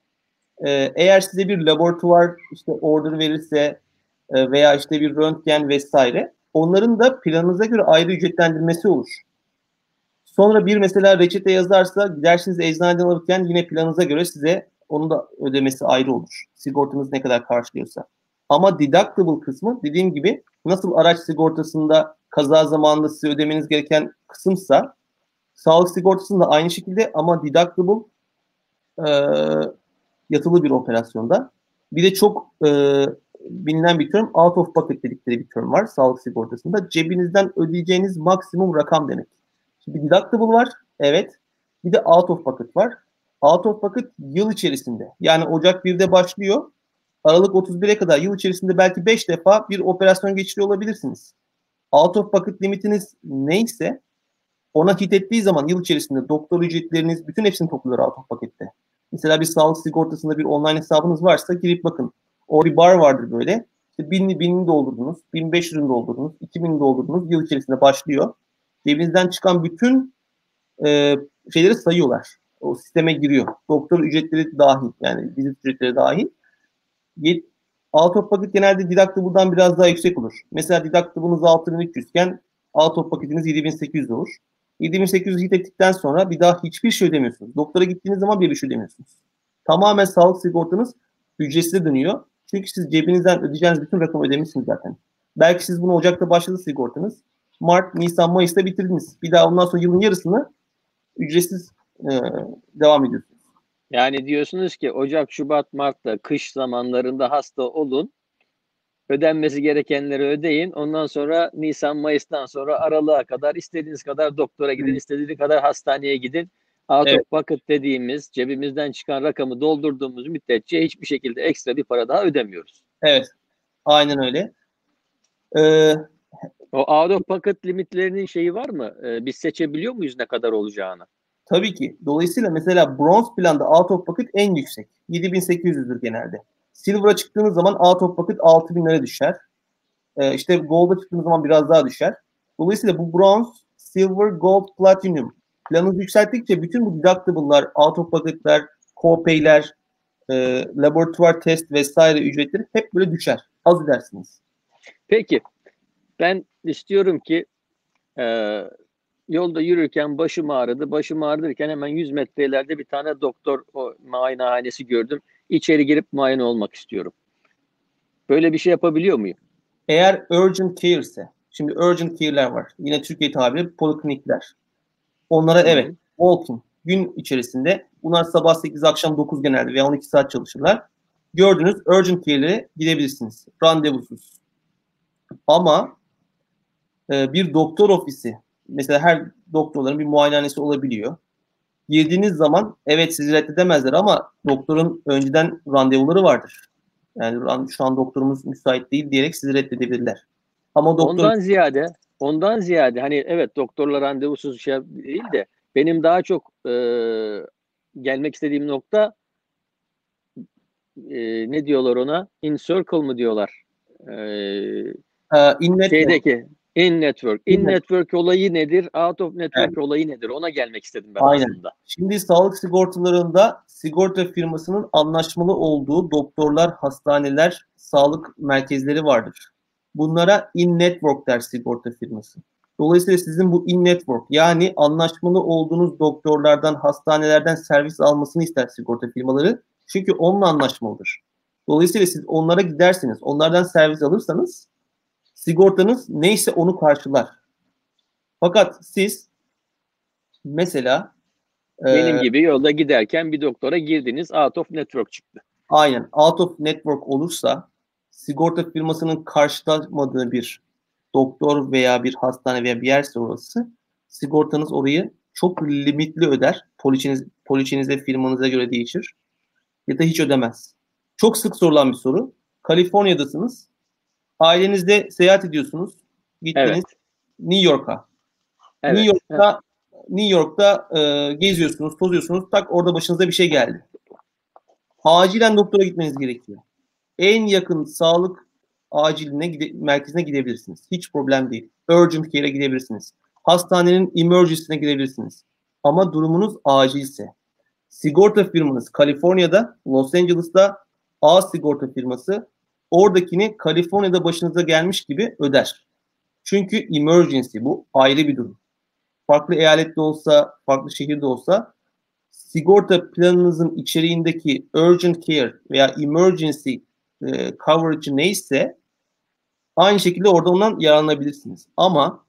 Ee, eğer size bir laboratuvar işte order verirse e, veya işte bir röntgen vesaire onların da planınıza göre ayrı ücretlendirmesi olur. Sonra bir mesela reçete yazarsa gidersiniz eczaneden alırken yine planınıza göre size onun da ödemesi ayrı olur. Sigortanız ne kadar karşılıyorsa. Ama deductible kısmı dediğim gibi nasıl araç sigortasında kaza zamanında size ödemeniz gereken kısımsa sağlık sigortasında aynı şekilde ama deductible e, yatılı bir operasyonda. Bir de çok e, bilinen bir term out of pocket dedikleri bir term var sağlık sigortasında. Cebinizden ödeyeceğiniz maksimum rakam demek. Şimdi deductible var. Evet. Bir de out of pocket var. Out of pocket yıl içerisinde. Yani Ocak birde başlıyor. Aralık otuz bire kadar yıl içerisinde belki beş defa bir operasyon geçiriyor olabilirsiniz. Out of pocket limitiniz neyse ona hit ettiği zaman yıl içerisinde doktor ücretleriniz bütün hepsini topluyor out of pocket'te. Mesela bir sağlık sigortasında bir online hesabınız varsa girip bakın. O bir bar vardır böyle. İşte binini, binini doldurdunuz, bin beş yüzünü doldurdunuz, iki binini doldurdunuz. Yıl içerisinde başlıyor. Cebinizden çıkan bütün e, şeyleri sayıyorlar. O sisteme giriyor. Doktor ücretleri dahil. Yani vizit ücretleri dahil. Out of pocket genelde deductible'dan biraz daha yüksek olur. Mesela deductible'ınız altı bin üç yüz iken out of pocket'iniz yedi bin sekiz yüz olur. yedi bin sekiz yüz hit ettikten sonra bir daha hiçbir şey ödemiyorsunuz. Doktora gittiğiniz zaman bir şey ödemiyorsunuz. Tamamen sağlık sigortanız ücretsiz dönüyor. Çünkü siz cebinizden ödeyeceğiniz bütün rakamı ödemişsiniz zaten. Belki siz bunu Ocak'ta başladı sigortanız. Mart, Nisan, Mayıs'ta bitirdiniz. Bir daha ondan sonra yılın yarısını ücretsiz e, devam ediyorsunuz. Yani diyorsunuz ki Ocak, Şubat, Mart'ta kış zamanlarında hasta olun. Ödenmesi gerekenleri ödeyin. Ondan sonra Nisan, Mayıs'tan sonra aralığa kadar istediğiniz kadar doktora gidin, istediğiniz kadar hastaneye gidin. Out evet. of pocket dediğimiz cebimizden çıkan rakamı doldurduğumuz müddetçe hiçbir şekilde ekstra bir para daha ödemiyoruz. Evet. Aynen öyle. Ee, o out of pocket limitlerinin şeyi var mı? Ee, biz seçebiliyor muyuz ne kadar olacağını? Tabii ki. Dolayısıyla mesela bronze planda out of pocket en yüksek. yedi bin sekiz yüzdür genelde. Silver'a çıktığınız zaman out of pocket altı bin lira düşer. Ee, işte gold'a çıktığınız zaman biraz daha düşer. Dolayısıyla bu bronze, silver, gold, platinum planınızı yükselttikçe bütün bu deductible'lar, out of pocket'ler, co-pay'ler, e, laboratuvar test vesaire ücretleri hep böyle düşer. Az ödersiniz. Peki. Ben istiyorum ki e, yolda yürürken başım ağrıdı. Başım ağrırken hemen yüz metre ileride bir tane doktor o muayenehanesi gördüm. İçeri girip muayene olmak istiyorum. Böyle bir şey yapabiliyor muyum? Eğer urgent care ise, şimdi urgent care'ler var. Yine Türkiye tabiri poliklinikler. Onlara Hı evet, hı. walk-in gün içerisinde, bunlar sabah sekiz akşam dokuz genelde veya on iki saat çalışırlar. Gördüğünüz urgent care'lere gidebilirsiniz. Randevusuz. Ama e, bir doktor ofisi, mesela her doktorların bir muayenehanesi olabiliyor. Girdiğiniz zaman evet sizi reddedemezler ama doktorun önceden randevuları vardır. Yani şu an doktorumuz müsait değil diyerek sizi reddedebilirler. Ama doktor Ondan ziyade, ondan ziyade hani evet doktorla randevusuz şey değil de benim daha çok e, gelmek istediğim nokta e, ne diyorlar ona? In circle mı diyorlar? E, e, in network, şeydeki in network. in In network. network olayı nedir? Out of Evet, network olayı nedir? Ona gelmek istedim ben aynen. aslında. Şimdi sağlık sigortalarında sigorta firmasının anlaşmalı olduğu doktorlar, hastaneler, sağlık merkezleri vardır. Bunlara in-network der sigorta firması. Dolayısıyla sizin bu in-network, yani anlaşmalı olduğunuz doktorlardan, hastanelerden servis almasını ister sigorta firmaları. Çünkü onunla anlaşmalıdır. Dolayısıyla siz onlara giderseniz, onlardan servis alırsanız sigortanız neyse onu karşılar. Fakat siz mesela Benim e, gibi yolda giderken bir doktora girdiniz, out of network çıktı. aynen out of network olursa, sigorta firmasının karşılamadığı bir doktor veya bir hastane veya bir yerse orası, sigortanız orayı çok limitli öder. Poliçeniz, poliçenize, firmanıza göre değişir. Ya da hiç ödemez. Çok sık sorulan bir soru. Kaliforniya'dasınız. Ailenizle seyahat ediyorsunuz. Evet, Gittiniz New York'a. New evet, evet. York'ta New York'ta e, geziyorsunuz, tozuyorsunuz. Tak orada başınıza bir şey geldi. Acilen doktora gitmeniz gerekiyor. En yakın sağlık aciline gide, merkezine gidebilirsiniz. Hiç problem değil. Urgent care'e gidebilirsiniz. Hastanenin emergency'sine gidebilirsiniz. Ama durumunuz acilse. Sigorta firmanız Kaliforniya'da, Los Angeles'ta A sigorta firması oradakini Kaliforniya'da başınıza gelmiş gibi öder. Çünkü emergency, bu ayrı bir durum. Farklı eyalette olsa, farklı şehirde olsa sigorta planınızın içeriğindeki urgent care veya emergency e, coverage neyse aynı şekilde orada ondan yararlanabilirsiniz. Ama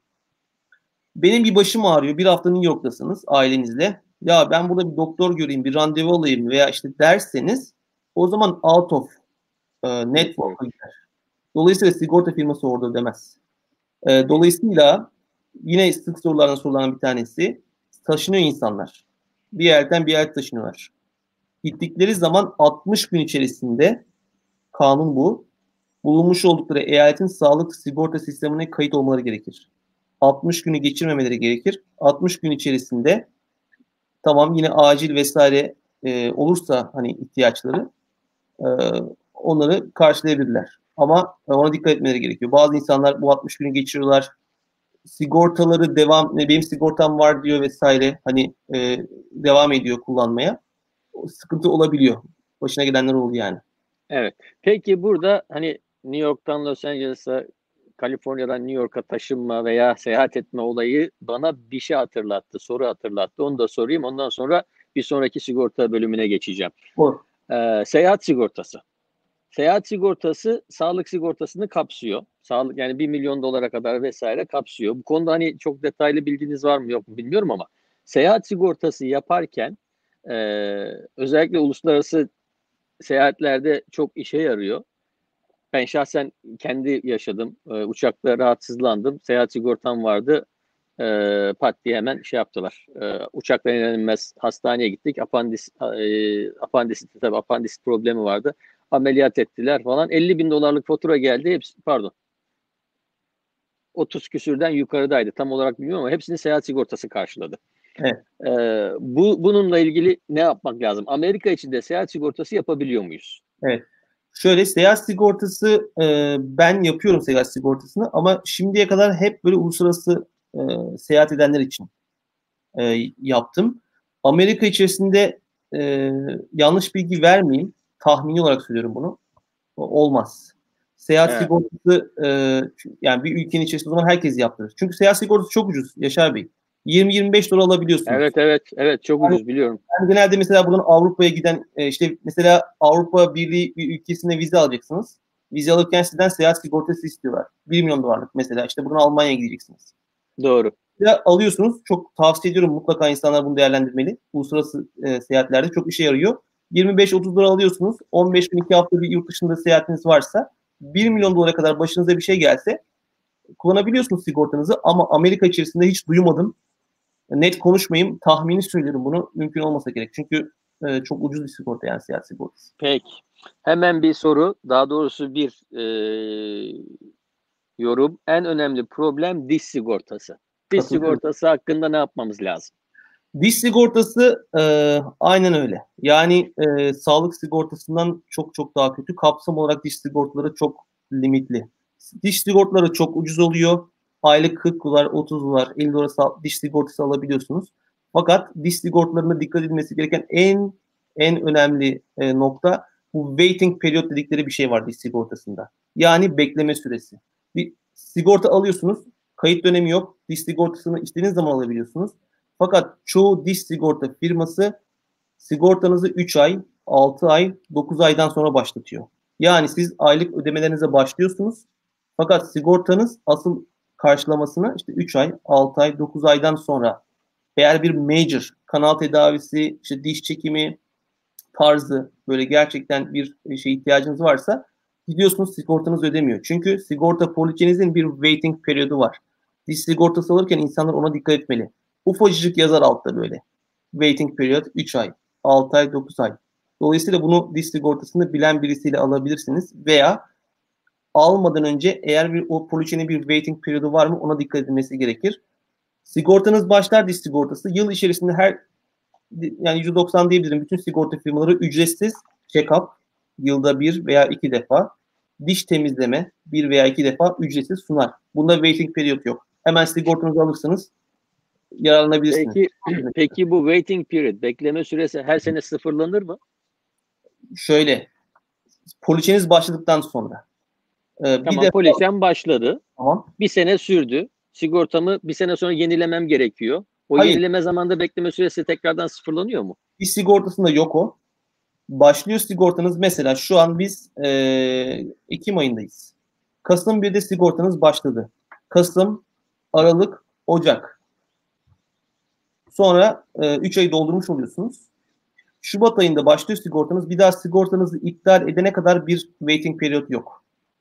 benim bir başım ağrıyor. Bir hafta New York'tasınız ailenizle. Ya ben burada bir doktor göreyim, bir randevu alayım veya işte derseniz o zaman out of e, Network. network'a gider. Dolayısıyla sigorta firması orada ödemez. E, dolayısıyla yine sık sorulardan sorulan bir tanesi, taşınıyor insanlar. Bir yerden bir yere taşınıyorlar. Gittikleri zaman altmış gün içerisinde, kanun bu, bulunmuş oldukları eyaletin sağlık sigorta sistemine kayıt olmaları gerekir. altmış günü geçirmemeleri gerekir. altmış gün içerisinde tamam yine acil vesaire e, olursa hani ihtiyaçları e, onları karşılayabilirler. Ama ona dikkat etmeleri gerekiyor. Bazı insanlar bu altmış günü geçiriyorlar. Sigortaları devam, benim sigortam var diyor vesaire. Hani e, devam ediyor kullanmaya. O sıkıntı olabiliyor. Başına gelenler oldu yani. Evet. Peki burada hani New York'tan Los Angeles'a, Kaliforniya'dan New York'a taşınma veya seyahat etme olayı bana bir şey hatırlattı, soru hatırlattı. Onu da sorayım. Ondan sonra bir sonraki sigorta bölümüne geçeceğim. O. Ee, seyahat sigortası. Seyahat sigortası sağlık sigortasını kapsıyor. Sağlık yani bir milyon dolara kadar vesaire kapsıyor. Bu konuda hani çok detaylı bilginiz var mı yok mu bilmiyorum ama seyahat sigortası yaparken e, özellikle uluslararası seyahatlerde çok işe yarıyor. Ben şahsen kendi yaşadım. E, uçakta rahatsızlandım. Seyahat sigortam vardı. E, pat diye hemen şey yaptılar. E, uçaktan iner inmez hastaneye gittik. Apandis, e, apandisit, tabii apandisit problemi vardı. Ameliyat ettiler falan. elli bin dolarlık fatura geldi. Hepsi, pardon. otuz küsürden yukarıdaydı. Tam olarak bilmiyorum ama hepsini seyahat sigortası karşıladı. Evet. E, bu bununla ilgili ne yapmak lazım? Amerika içinde seyahat sigortası yapabiliyor muyuz? Evet. Şöyle, seyahat sigortası e, ben yapıyorum seyahat sigortasını ama şimdiye kadar hep böyle uluslararası e, seyahat edenler için e, yaptım. Amerika içerisinde e, yanlış bilgi vermeyeyim. Tahmini olarak söylüyorum bunu. Olmaz. Seyahat He, sigortası e, yani bir ülkenin içerisinde o zaman herkes yaptırır. Çünkü seyahat sigortası çok ucuz Yaşar Bey. yirmi yirmi beş dolar alabiliyorsunuz. Evet evet evet çok yani, ucuz biliyorum. Yani genelde mesela buradan Avrupa'ya giden e, işte mesela Avrupa Birliği bir ülkesine vize alacaksınız. Vize alırken sizden seyahat sigortası istiyorlar. bir milyon dolarlık mesela. İşte buradan Almanya'ya gideceksiniz. Doğru. Ya alıyorsunuz. Çok tavsiye ediyorum. Mutlaka insanlar bunu değerlendirmeli. Uluslararası e, seyahatlerde çok işe yarıyor. yirmi beş otuz dolar alıyorsunuz. on beş gün iki hafta bir yurt dışında seyahatiniz varsa bir milyon dolara kadar başınıza bir şey gelse kullanabiliyorsunuz sigortanızı ama Amerika içerisinde hiç duymadım. Net konuşmayayım. Tahmini söylüyorum bunu. Mümkün olmasa gerek. Çünkü e, çok ucuz bir sigorta yani seyahat sigortası. Peki. Hemen bir soru. Daha doğrusu bir e, yorum. En önemli problem diş sigortası. Diş sigortası hakkında ne yapmamız lazım? Diş sigortası e, aynen öyle. Yani e, sağlık sigortasından çok çok daha kötü. Kapsam olarak diş sigortaları çok limitli. Diş sigortaları çok ucuz oluyor. Aylık kırk dolar, otuz dolar, elli dolar diş sigortası alabiliyorsunuz. Fakat diş sigortalarında dikkat edilmesi gereken en en önemli e, nokta bu waiting period dedikleri bir şey var diş sigortasında. Yani bekleme süresi. Bir sigorta alıyorsunuz, kayıt dönemi yok. Diş sigortasını istediğiniz zaman alabiliyorsunuz. Fakat çoğu diş sigorta firması sigortanızı üç ay, altı ay, dokuz aydan sonra başlatıyor. Yani siz aylık ödemelerinize başlıyorsunuz. Fakat sigortanız asıl karşılamasını işte üç ay, altı ay, dokuz aydan sonra eğer bir major kanal tedavisi, işte diş çekimi tarzı böyle gerçekten bir şey ihtiyacınız varsa gidiyorsunuz sigortanız ödemiyor. Çünkü sigorta poliçenizin bir waiting periyodu var. Diş sigortası alırken insanlar ona dikkat etmeli. Ufacık yazar altta böyle. Waiting period üç ay, altı ay, dokuz ay. Dolayısıyla bunu diş sigortasını bilen birisiyle alabilirsiniz veya almadan önce eğer bir o poliçenin bir waiting periyodu var mı ona dikkat edilmesi gerekir. Sigortanız başlar diş sigortası. Yıl içerisinde her yani yüzde doksan diyebilirim. Bütün sigorta firmaları ücretsiz check-up yılda bir veya iki defa, diş temizleme bir veya iki defa ücretsiz sunar. Bunda waiting period yok. Hemen sigortanızı alırsanız yararlanabilirsiniz. Peki, peki bu waiting period, bekleme süresi her sene sıfırlanır mı? Şöyle, poliçeniz başladıktan sonra. E, tamam, bir defa, poliçem başladı. Tamam. Bir sene sürdü. Sigortamı bir sene sonra yenilemem gerekiyor. O Hayır. yenileme zamanında bekleme süresi tekrardan sıfırlanıyor mu? Bir sigortasında yok o. Başlıyor sigortanız mesela şu an biz e, Ekim ayındayız. Kasım birde sigortanız başladı. Kasım, Aralık, Ocak. Sonra e, üç ayı doldurmuş oluyorsunuz. Şubat ayında başlıyor sigortanız. Bir daha sigortanızı iptal edene kadar bir waiting period yok.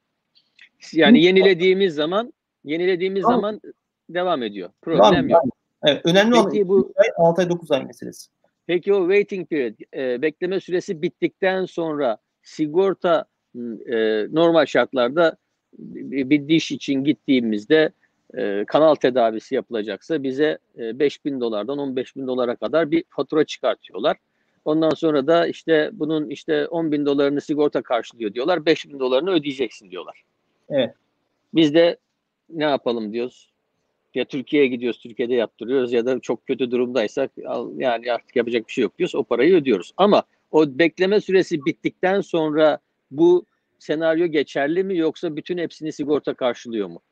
Yani yenilediğimiz zaman yenilediğimiz tamam. zaman devam ediyor. Problem tamam, yok. Evet, önemli olan bu ay, altı ay dokuz ay meselesi. Peki o waiting period, e, bekleme süresi bittikten sonra sigorta e, normal şartlarda bir, bir diş için gittiğimizde e, kanal tedavisi yapılacaksa bize e, beş bin dolardan on beş bin dolara kadar bir fatura çıkartıyorlar. Ondan sonra da işte bunun işte on bin dolarını sigorta karşılıyor diyorlar. beş bin dolarını ödeyeceksin diyorlar. Evet. Biz de ne yapalım diyoruz. Ya Türkiye'ye gidiyoruz, Türkiye'de yaptırıyoruz ya da çok kötü durumdaysak yani artık yapacak bir şey yok diyoruz. O parayı ödüyoruz. Ama o bekleme süresi bittikten sonra bu senaryo geçerli mi yoksa bütün hepsini sigorta karşılıyor mu?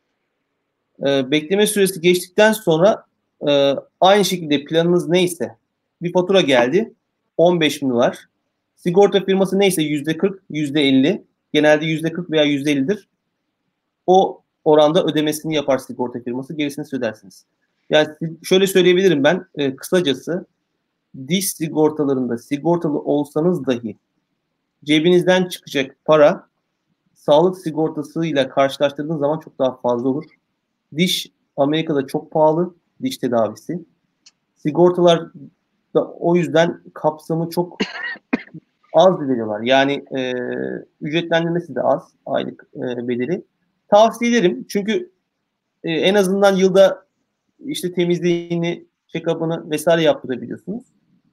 Ee, bekleme süresi geçtikten sonra e, aynı şekilde planınız neyse bir fatura geldi. on beş bin dolar. Sigorta firması neyse yüzde kırk, yüzde elli. Genelde yüzde kırk veya yüzde ellidir. O oranda ödemesini yapar sigorta firması. Gerisini siz ödersiniz. Yani şöyle söyleyebilirim ben e, kısacası diş sigortalarında sigortalı olsanız dahi cebinizden çıkacak para sağlık sigortasıyla karşılaştırdığınız zaman çok daha fazla olur. Diş Amerika'da çok pahalı, diş tedavisi. Sigortalar da o yüzden kapsamı çok az veriyorlar. Yani e, ücretlendirmesi de az, aylık e, bedeli. Tavsiye ederim çünkü e, en azından yılda işte temizliğini, check-up'ını vesaire yaptırabiliyorsunuz.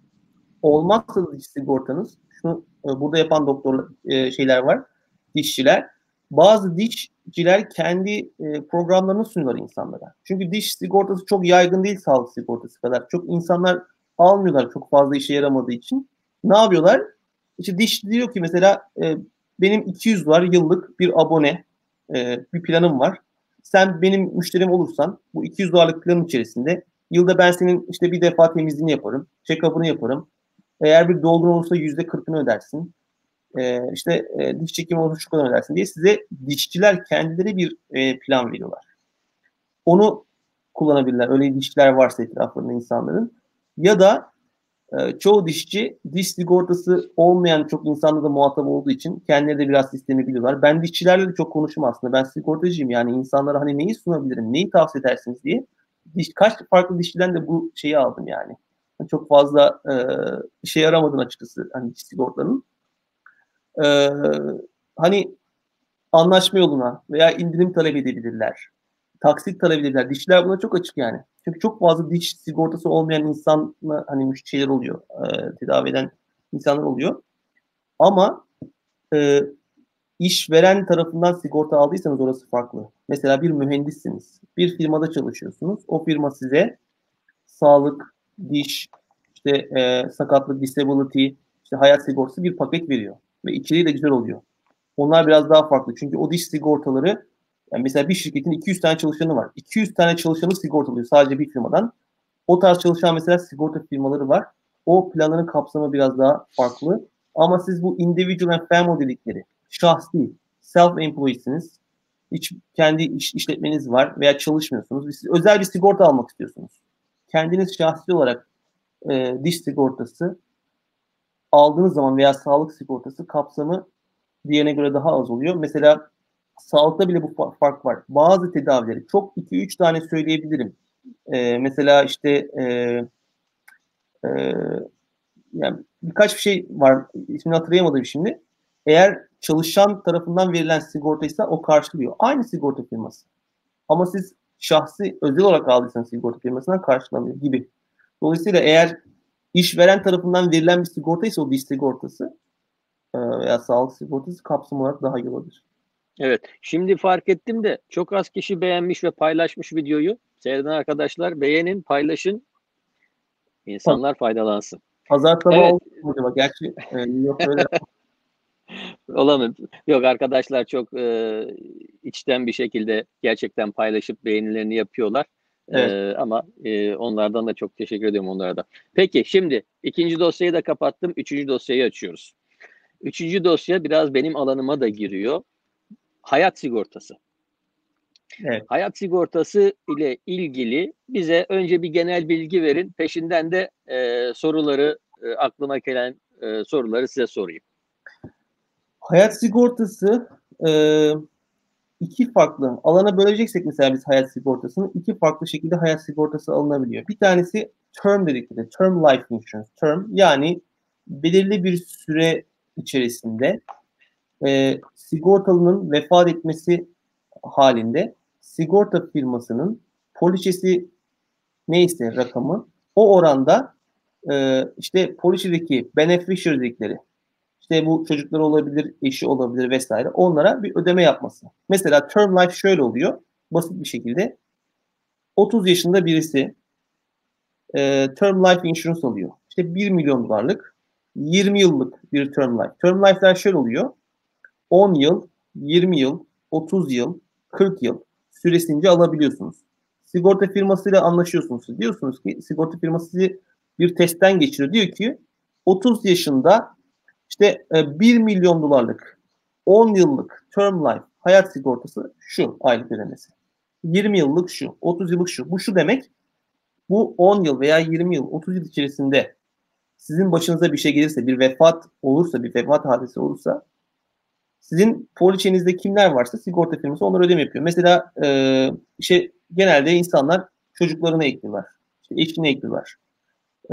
Olmazsa diş sigortanız, şunu e, burada yapan doktor e, şeyler var, dişçiler. Bazı dişçiler kendi e, programlarını sunuyorlar insanlara. Çünkü diş sigortası çok yaygın değil sağlık sigortası kadar. Çok insanlar almıyorlar çok fazla işe yaramadığı için. Ne yapıyorlar? İşte diş diyor ki mesela e, benim iki yüz dolar yıllık bir abone, e, bir planım var. Sen benim müşterim olursan bu iki yüz dolarlık planın içerisinde Yılda ben senin işte bir defa temizliğini yaparım. Check-up'ını yaparım. Eğer bir dolgun olursa yüzde kırkını ödersin. Ee, işte e, diş çekimi olursa şu kadar ödersin diye size dişçiler kendileri bir e, plan veriyorlar. Onu kullanabilirler. Öyle dişçiler varsa etrafında insanların. Ya da e, çoğu dişçi diş sigortası olmayan çok insanla da muhatap olduğu için kendileri de biraz sistemi biliyorlar. Ben dişçilerle de çok konuşum aslında. Ben sigortacıyım, yani insanlara hani neyi sunabilirim, neyi tavsiye edersiniz diye. Diş, kaç farklı dişçiden de bu şeyi aldım yani. Çok fazla e, işe yaramadığını açıkçası hani diş sigortanın. E, hani anlaşma yoluna veya indirim talep edebilirler. Taksit talep edebilirler. Dişçiler buna çok açık yani. Çünkü çok fazla diş sigortası olmayan insanla hani müşteriler oluyor. E, tedavi eden insanlar oluyor. Ama e, işveren tarafından sigorta aldıysanız orası farklı. Mesela bir mühendissiniz. Bir firmada çalışıyorsunuz. O firma size sağlık, diş, işte e, sakatlık, disability, işte hayat sigortası bir paket veriyor. Ve içeriği de güzel oluyor. Onlar biraz daha farklı. Çünkü o diş sigortaları, yani mesela bir şirketin iki yüz tane çalışanı var. iki yüz tane çalışanı sigortalıyor sadece bir firmadan. O tarz çalışan mesela sigorta firmaları var. O planların kapsamı biraz daha farklı. Ama siz bu individual and family dedikleri şahsi, self-employed'siniz. Hiç kendi iş, işletmeniz var veya çalışmıyorsunuz. Siz özel bir sigorta almak istiyorsunuz. Kendiniz şahsi olarak e, diş sigortası aldığınız zaman veya sağlık sigortası kapsamı diğerine göre daha az oluyor. Mesela sağlıkta bile bu fark var. Bazı tedavileri çok iki üç tane söyleyebilirim. Ee, mesela işte e, e, yani birkaç bir şey var. İsmini hatırlayamadım şimdi. Eğer çalışan tarafından verilen sigortaysa o karşılıyor. Aynı sigorta firması. Ama siz şahsi özel olarak aldıysanız sigorta firmasından karşılamıyor gibi. Dolayısıyla eğer işveren tarafından verilen bir sigortaysa o diş sigortası veya sağlık sigortası kapsam olarak daha iyi olabilir. Evet. Şimdi fark ettim de çok az kişi beğenmiş ve paylaşmış videoyu. Seyreden arkadaşlar beğenin, paylaşın. İnsanlar faydalansın. Pazar sabahı Evet. oldu mu acaba? Gerçi e, yok öyle. Olamaz. Yok, arkadaşlar çok e, içten bir şekilde gerçekten paylaşıp beğenilerini yapıyorlar. Evet. E, ama e, onlardan da çok teşekkür ediyorum onlara da. Peki şimdi ikinci dosyayı da kapattım. Üçüncü dosyayı açıyoruz. Üçüncü dosya biraz benim alanıma da giriyor. Hayat sigortası. Evet. Hayat sigortası ile ilgili bize önce bir genel bilgi verin. Peşinden de e, soruları, e, aklıma gelen e, soruları size sorayım. Hayat sigortası e, iki farklı alana böleceksek mesela biz hayat sigortasını iki farklı şekilde hayat sigortası alınabiliyor. Bir tanesi term dedikleri, term life insurance, term yani belirli bir süre içerisinde e, sigortalının vefat etmesi halinde sigorta firmasının poliçesi neyse rakamı o oranda e, işte poliçedeki beneficiary dedikleri işte bu çocuklar olabilir, eşi olabilir vesaire onlara bir ödeme yapması. Mesela term life şöyle oluyor. Basit bir şekilde otuz yaşında birisi e, term life insurance alıyor. İşte bir milyon dolarlık yirmi yıllık bir term life. Term life'ler şöyle oluyor. on yıl, yirmi yıl, otuz yıl, kırk yıl süresince alabiliyorsunuz. Sigorta firmasıyla anlaşıyorsunuz. Diyorsunuz ki sigorta firması sizi bir testten geçiriyor. Diyor ki otuz yaşında işte bir milyon dolarlık on yıllık term life hayat sigortası şu aylık ödemesi. yirmi yıllık şu, otuz yıllık şu. Bu şu demek, bu on yıl veya yirmi yıl, otuz yıl içerisinde sizin başınıza bir şey gelirse, bir vefat olursa, bir vefat hadisi olursa sizin poliçenizde kimler varsa sigorta firması onlara ödeme yapıyor. Mesela e, işte genelde insanlar çocuklarına ekliyorlar. İşte eşine ekliyorlar. E,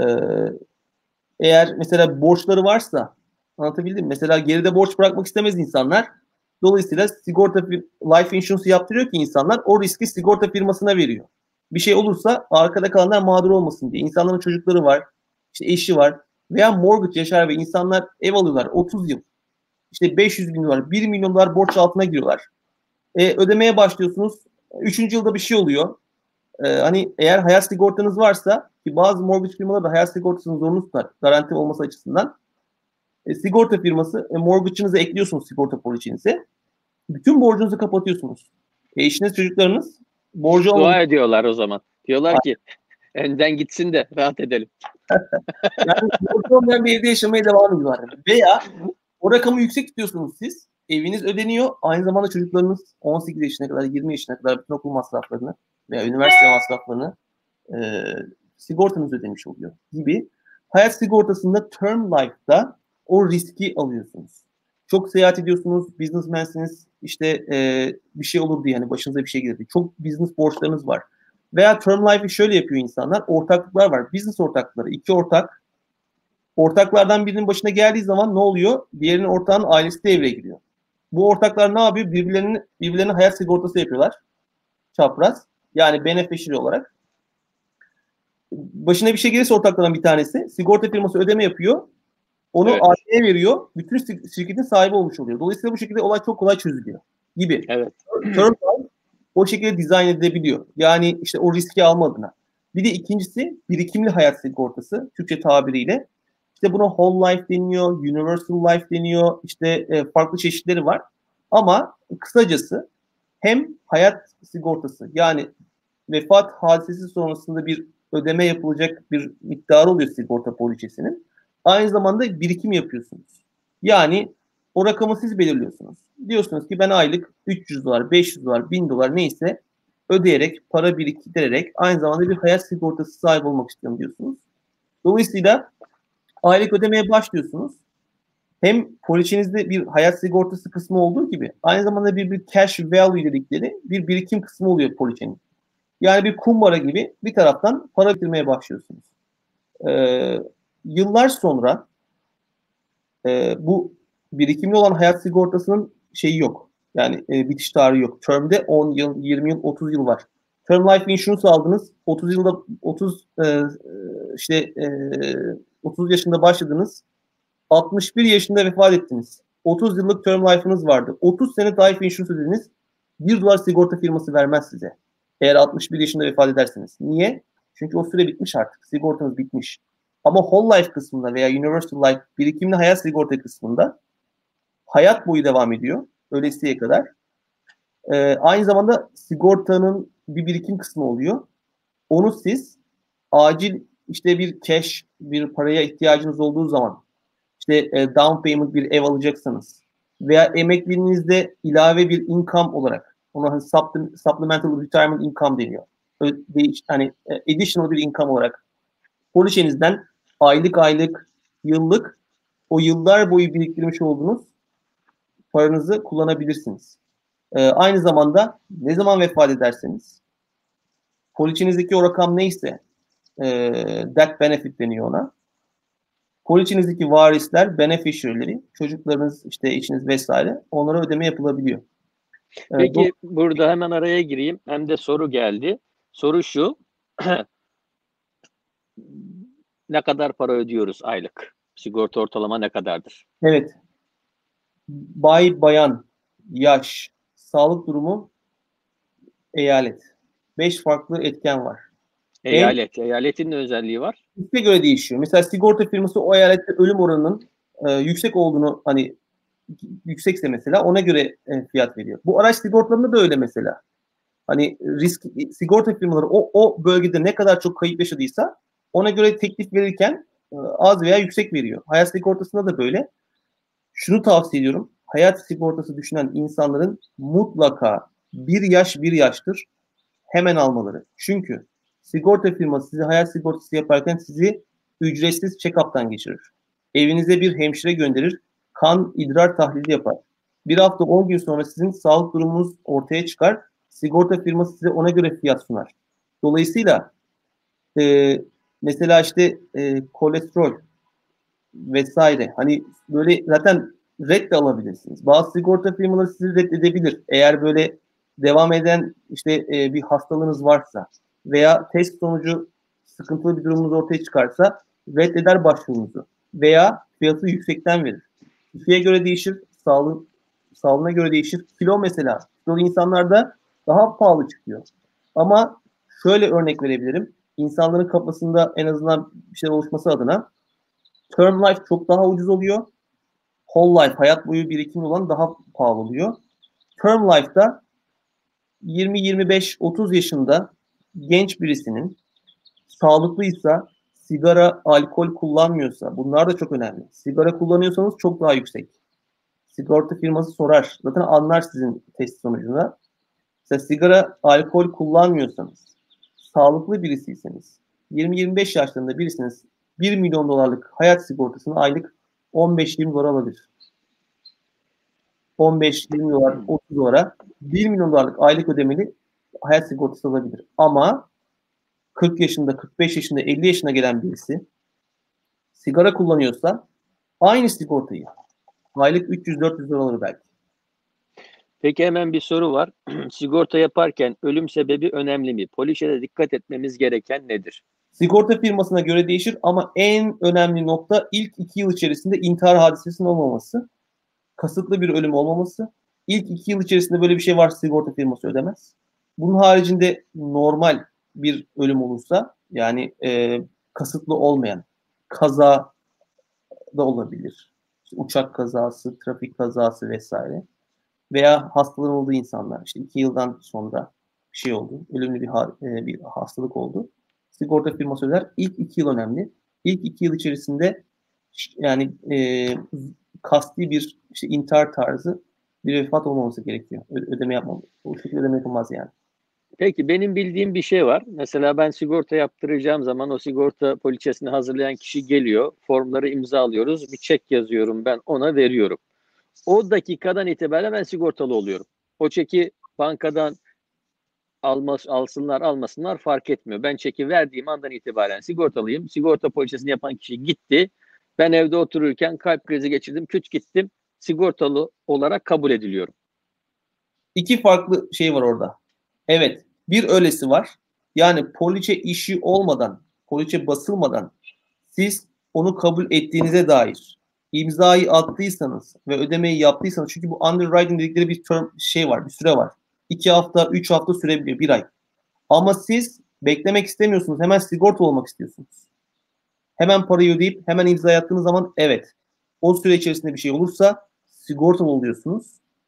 eğer mesela borçları varsa anlatabildim mi? Mesela geride borç bırakmak istemez insanlar. Dolayısıyla sigorta life insurance yaptırıyor ki insanlar o riski sigorta firmasına veriyor. Bir şey olursa arkada kalanlar mağdur olmasın diye. İnsanların çocukları var, işte eşi var veya mortgage yaşar ve insanlar ev alıyorlar otuz yıl. İşte beş yüz bin dolar, bir milyon dolar borç altına giriyorlar. E, ödemeye başlıyorsunuz. Üçüncü yılda bir şey oluyor. E, hani eğer hayat sigortanız varsa ki bazı mortgage firmaları da hayat sigortasını zorunlu tutar. Garanti olması açısından. E, sigorta firması e, mortgage'ınızı ekliyorsunuz sigorta poliçenize. Bütün borcunuzu kapatıyorsunuz. E, eşiniz, çocuklarınız borcu olmadığı Dua ediyorlar o zaman. Diyorlar ki Önden gitsin de rahat edelim. Yani olmayan bir evde yaşamaya devam ediyorlar. Veya o rakamı yüksek tutuyorsunuz siz. Eviniz ödeniyor. Aynı zamanda çocuklarınız on sekiz yaşına kadar, yirmi yaşına kadar bütün okul masraflarını veya üniversite masraflarını e, sigortanız ödemiş oluyor gibi. Hayat sigortasında term life'da o riski alıyorsunuz. Çok seyahat ediyorsunuz, businessmansiniz, işte e, bir şey olur diye hani başınıza bir şey gelir diye. Çok business borçlarınız var. Veya term life'ı şöyle yapıyor insanlar. Ortaklıklar var. Business ortaklıkları. İki ortak. Ortaklardan birinin başına geldiği zaman ne oluyor? Diğerinin ortağının ailesi devreye giriyor. Bu ortaklar ne yapıyor? Birbirlerinin, birbirlerine hayat sigortası yapıyorlar. Çapraz. Yani beneficiary olarak. Başına bir şey gelirse ortaklardan bir tanesi sigorta firması ödeme yapıyor. Onu Evet. aileye veriyor. Bütün şirketin sahibi olmuş oluyor. Dolayısıyla bu şekilde olay çok kolay çözülüyor gibi. Evet. Term life o şekilde dizayn edilebiliyor. Yani işte o riski alma adına. Bir de ikincisi birikimli hayat sigortası. Türkçe tabiriyle. İşte buna whole life deniyor, universal life deniyor. İşte e, farklı çeşitleri var. Ama kısacası hem hayat sigortası yani vefat hadisesi sonrasında bir ödeme yapılacak bir miktarı oluyor sigorta poliçesinin. Aynı zamanda birikim yapıyorsunuz. Yani o rakamı siz belirliyorsunuz. Diyorsunuz ki ben aylık üç yüz dolar, beş yüz dolar, bin dolar neyse ödeyerek, para biriktirerek aynı zamanda bir hayat sigortası sahibi olmak istiyorum diyorsunuz. Dolayısıyla aylık ödemeye başlıyorsunuz. Hem poliçenizde bir hayat sigortası kısmı olduğu gibi aynı zamanda bir, bir cash value dedikleri bir birikim kısmı oluyor poliçenin. Yani bir kumbara gibi bir taraftan para biriktirmeye başlıyorsunuz. Ee, yıllar sonra e, bu birikimli olan hayat sigortasının şeyi yok. Yani e, bitiş tarihi yok. Term'de on yıl, yirmi yıl, otuz yıl var. Term life insurance aldınız. otuz yılda otuz e, işte e, otuz yaşında başladınız. altmış bir yaşında vefat ettiniz. otuz yıllık term life'ınız vardı. otuz sene life insurance ödediniz. bir dolar sigorta firması vermez size. Eğer altmış bir yaşında vefat ederseniz. Niye? Çünkü o süre bitmiş artık. Sigortanız bitmiş. Ama whole life kısmında veya universal life birikimli hayat sigorta kısmında hayat boyu devam ediyor. Ölesiye kadar. Ee, aynı zamanda sigortanın bir birikim kısmı oluyor. Onu siz acil işte bir cash, bir paraya ihtiyacınız olduğu zaman işte e, down payment bir ev alacaksanız veya emekliliğinizde ilave bir income olarak ona hani supplemental retirement income deniyor. Hani additional bir income olarak poliçenizden aylık aylık yıllık o yıllar boyu biriktirmiş olduğunuz paranızı kullanabilirsiniz. Ee, aynı zamanda ne zaman vefat ederseniz poliçenizdeki o rakam neyse e, death benefit deniyor ona. Poliçenizdeki varisler, beneficiary'leri, çocuklarınız, işte eşiniz vesaire onlara ödeme yapılabiliyor. Peki ee, bu... burada hemen araya gireyim. Hem de soru geldi. Soru şu. Ne kadar para ödüyoruz aylık? Sigorta ortalama ne kadardır? Evet. Bay, bayan, yaş, sağlık durumu, eyalet. Beş farklı etken var. Eyalet. En, eyaletin ne özelliği var? Riske göre değişiyor. Mesela sigorta firması o eyalette ölüm oranının e, yüksek olduğunu hani yüksekse mesela ona göre e, fiyat veriyor. Bu araç sigortalarında da öyle mesela. Hani risk sigorta firmaları o, o bölgede ne kadar çok kayıp yaşadıysa ona göre teklif verirken e, az veya yüksek veriyor. Hayat sigortasında da böyle. Şunu tavsiye ediyorum. Hayat sigortası düşünen insanların mutlaka bir yaş bir yaştır hemen almaları. Çünkü sigorta firması size hayat sigortası yaparken sizi ücretsiz check-up'tan geçirir. Evinize bir hemşire gönderir. Kan, idrar tahlili yapar. Bir hafta on gün sonra sizin sağlık durumunuz ortaya çıkar. Sigorta firması size ona göre fiyat sunar. Dolayısıyla e, mesela işte e, kolesterol vesaire hani böyle zaten red de alabilirsiniz. Bazı sigorta firmaları sizi reddedebilir. Eğer böyle devam eden işte e, bir hastalığınız varsa veya test sonucu sıkıntılı bir durumunuz ortaya çıkarsa reddeder başvurunuzu veya fiyatı yüksekten verir. Kişiye göre değişir, sağlık sağlığına göre değişir. Kilo mesela, kilolu insanlarda daha pahalı çıkıyor. Ama şöyle örnek verebilirim. İnsanların kafasında en azından bir şey oluşması adına term life çok daha ucuz oluyor. Whole life, hayat boyu birikim olan daha pahalı oluyor. Term life'da yirmi yirmi beş otuz yaşında genç birisinin sağlıklıysa, sigara, alkol kullanmıyorsa, bunlar da çok önemli. Sigara kullanıyorsanız çok daha yüksek. Sigorta firması sorar. Zaten anlar sizin test sonucunda. Mesela sigara, alkol kullanmıyorsanız, sağlıklı birisiyseniz, yirmi yirmi beş yaşlarında birisiniz, bir milyon dolarlık hayat sigortasını aylık on beş yirmi dolar alabilir. on beş yirmi dolar, otuz dolara bir milyon dolarlık aylık ödemeli hayat sigortası alabilir. Ama kırk yaşında, kırk beş yaşında, elli yaşına gelen birisi sigara kullanıyorsa aynı sigortayı aylık üç yüz dört yüz dolar alır belki. Peki hemen bir soru var. Sigorta yaparken ölüm sebebi önemli mi? Polise dikkat etmemiz gereken nedir? Sigorta firmasına göre değişir ama en önemli nokta ilk iki yıl içerisinde intihar hadisesinin olmaması, kasıtlı bir ölüm olmaması. İlk iki yıl içerisinde böyle bir şey varsa sigorta firması ödemez. Bunun haricinde normal bir ölüm olursa, yani e, kasıtlı olmayan kaza da olabilir. İşte uçak kazası, trafik kazası vesaire. Veya hastalığın olduğu insanlar, işte iki yıldan sonra bir şey oldu, ölümlü bir, e, bir hastalık oldu. Sigorta firması öder. İlk iki yıl önemli. İlk iki yıl içerisinde yani e, kasti bir işte intihar tarzı bir vefat olmaması gerekiyor. Ödeme yapmam. O şekilde ödeme yapılmaz yani. Peki benim bildiğim bir şey var. Mesela ben sigorta yaptıracağım zaman o sigorta poliçesini hazırlayan kişi geliyor. Formları imzalıyoruz. Bir çek yazıyorum, ben ona veriyorum. O dakikadan itibaren ben sigortalı oluyorum. O çeki bankadan almaz, alsınlar almasınlar fark etmiyor. Ben çeki verdiğim andan itibaren sigortalıyım. Sigorta poliçesini yapan kişi gitti. Ben evde otururken kalp krizi geçirdim. Küt gittim. Sigortalı olarak kabul ediliyorum. İki farklı şey var orada. Evet, bir öylesi var. Yani poliçe işi olmadan, poliçe basılmadan siz onu kabul ettiğinize dair imzayı attıysanız ve ödemeyi yaptıysanız, çünkü bu underwriting dedikleri bir term, şey var, bir süre var. İki hafta, üç hafta sürebiliyor, bir ay. Ama siz beklemek istemiyorsunuz, hemen sigorta olmak istiyorsunuz. Hemen parayı ödeyip hemen imza attığınız zaman evet, o süre içerisinde bir şey olursa sigortalı oluyorsunuz.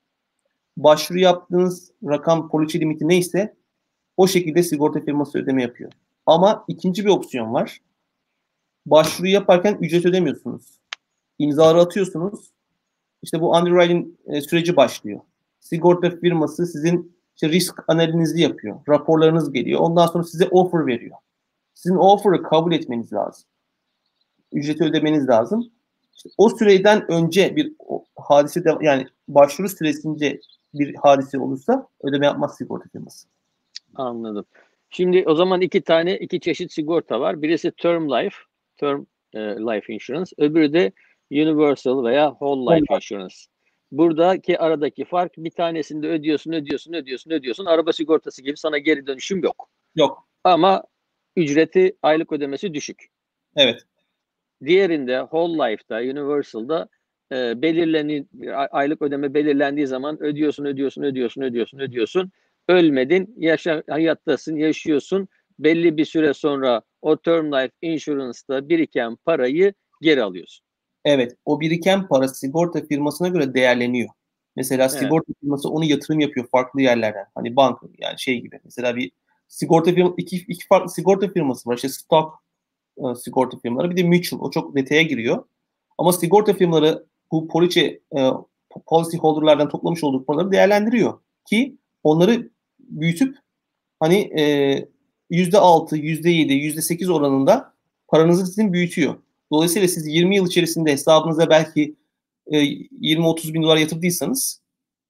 Başvuru yaptığınız rakam, poliçe limiti neyse o şekilde sigorta firması ödeme yapıyor. Ama ikinci bir opsiyon var. Başvuru yaparken ücret ödemiyorsunuz. İmzaları atıyorsunuz. İşte bu underwriting e, süreci başlıyor. Sigorta firması sizin işte risk analizinizi yapıyor. Raporlarınız geliyor. Ondan sonra size offer veriyor. Sizin o offer'ı kabul etmeniz lazım. Ücreti ödemeniz lazım. İşte o süreden önce bir hadise de, yani başvuru süresince bir hadise olursa ödeme yapmaz sigorta firması. Anladım. Şimdi o zaman iki tane, iki çeşit sigorta var. Birisi term life, term e, life insurance. Öbürü de universal veya whole life insurance. Buradaki aradaki fark, bir tanesinde ödüyorsun, ödüyorsun, ödüyorsun, ödüyorsun. Araba sigortası gibi sana geri dönüşüm yok. Yok. Ama ücreti, aylık ödemesi düşük. Evet. Diğerinde whole life'da, universal'da e, belirleni aylık ödeme belirlendiği zaman ödüyorsun, ödüyorsun, ödüyorsun, ödüyorsun, ödüyorsun. Ölmedin, yaşa, hayattasın, yaşıyorsun. Belli bir süre sonra o term life insurance'da biriken parayı geri alıyorsun. Evet, o biriken para sigorta firmasına göre değerleniyor. Mesela Evet. sigorta firması onu yatırım yapıyor farklı yerlerden. Hani banka, yani şey gibi. Mesela bir sigorta firması, iki, iki farklı sigorta firması var. İşte stock e, sigorta firmaları, bir de mutual. O çok detaya giriyor. Ama sigorta firmaları bu poliçe e, policy holder'lardan toplamış olduğu paraları değerlendiriyor ki onları büyütüp hani e, yüzde altı, yüzde yedi, yüzde sekiz oranında paranızı sizin büyütüyor. Dolayısıyla siz yirmi yıl içerisinde hesabınıza belki e, yirmi otuz bin dolar yatırdıysanız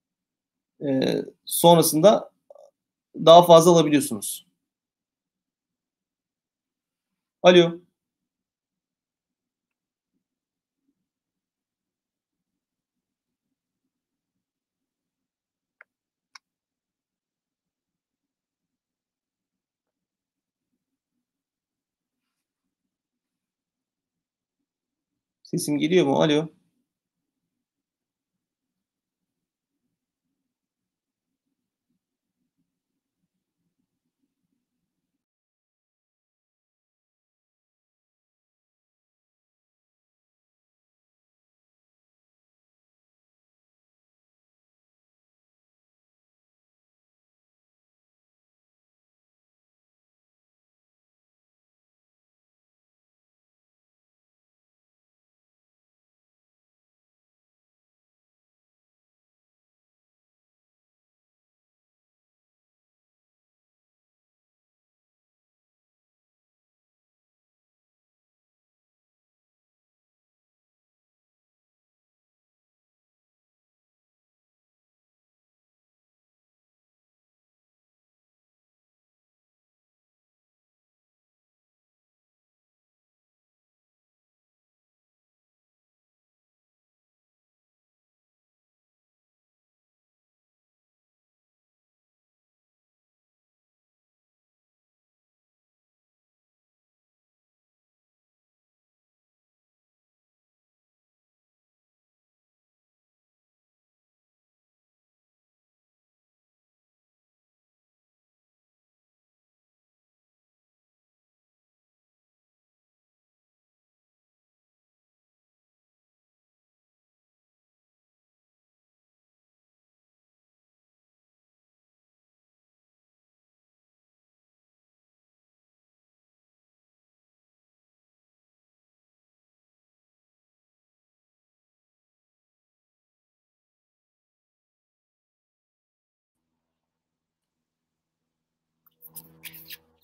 e, sonrasında daha fazla alabiliyorsunuz. Alo. Sesim geliyor mu? Alo.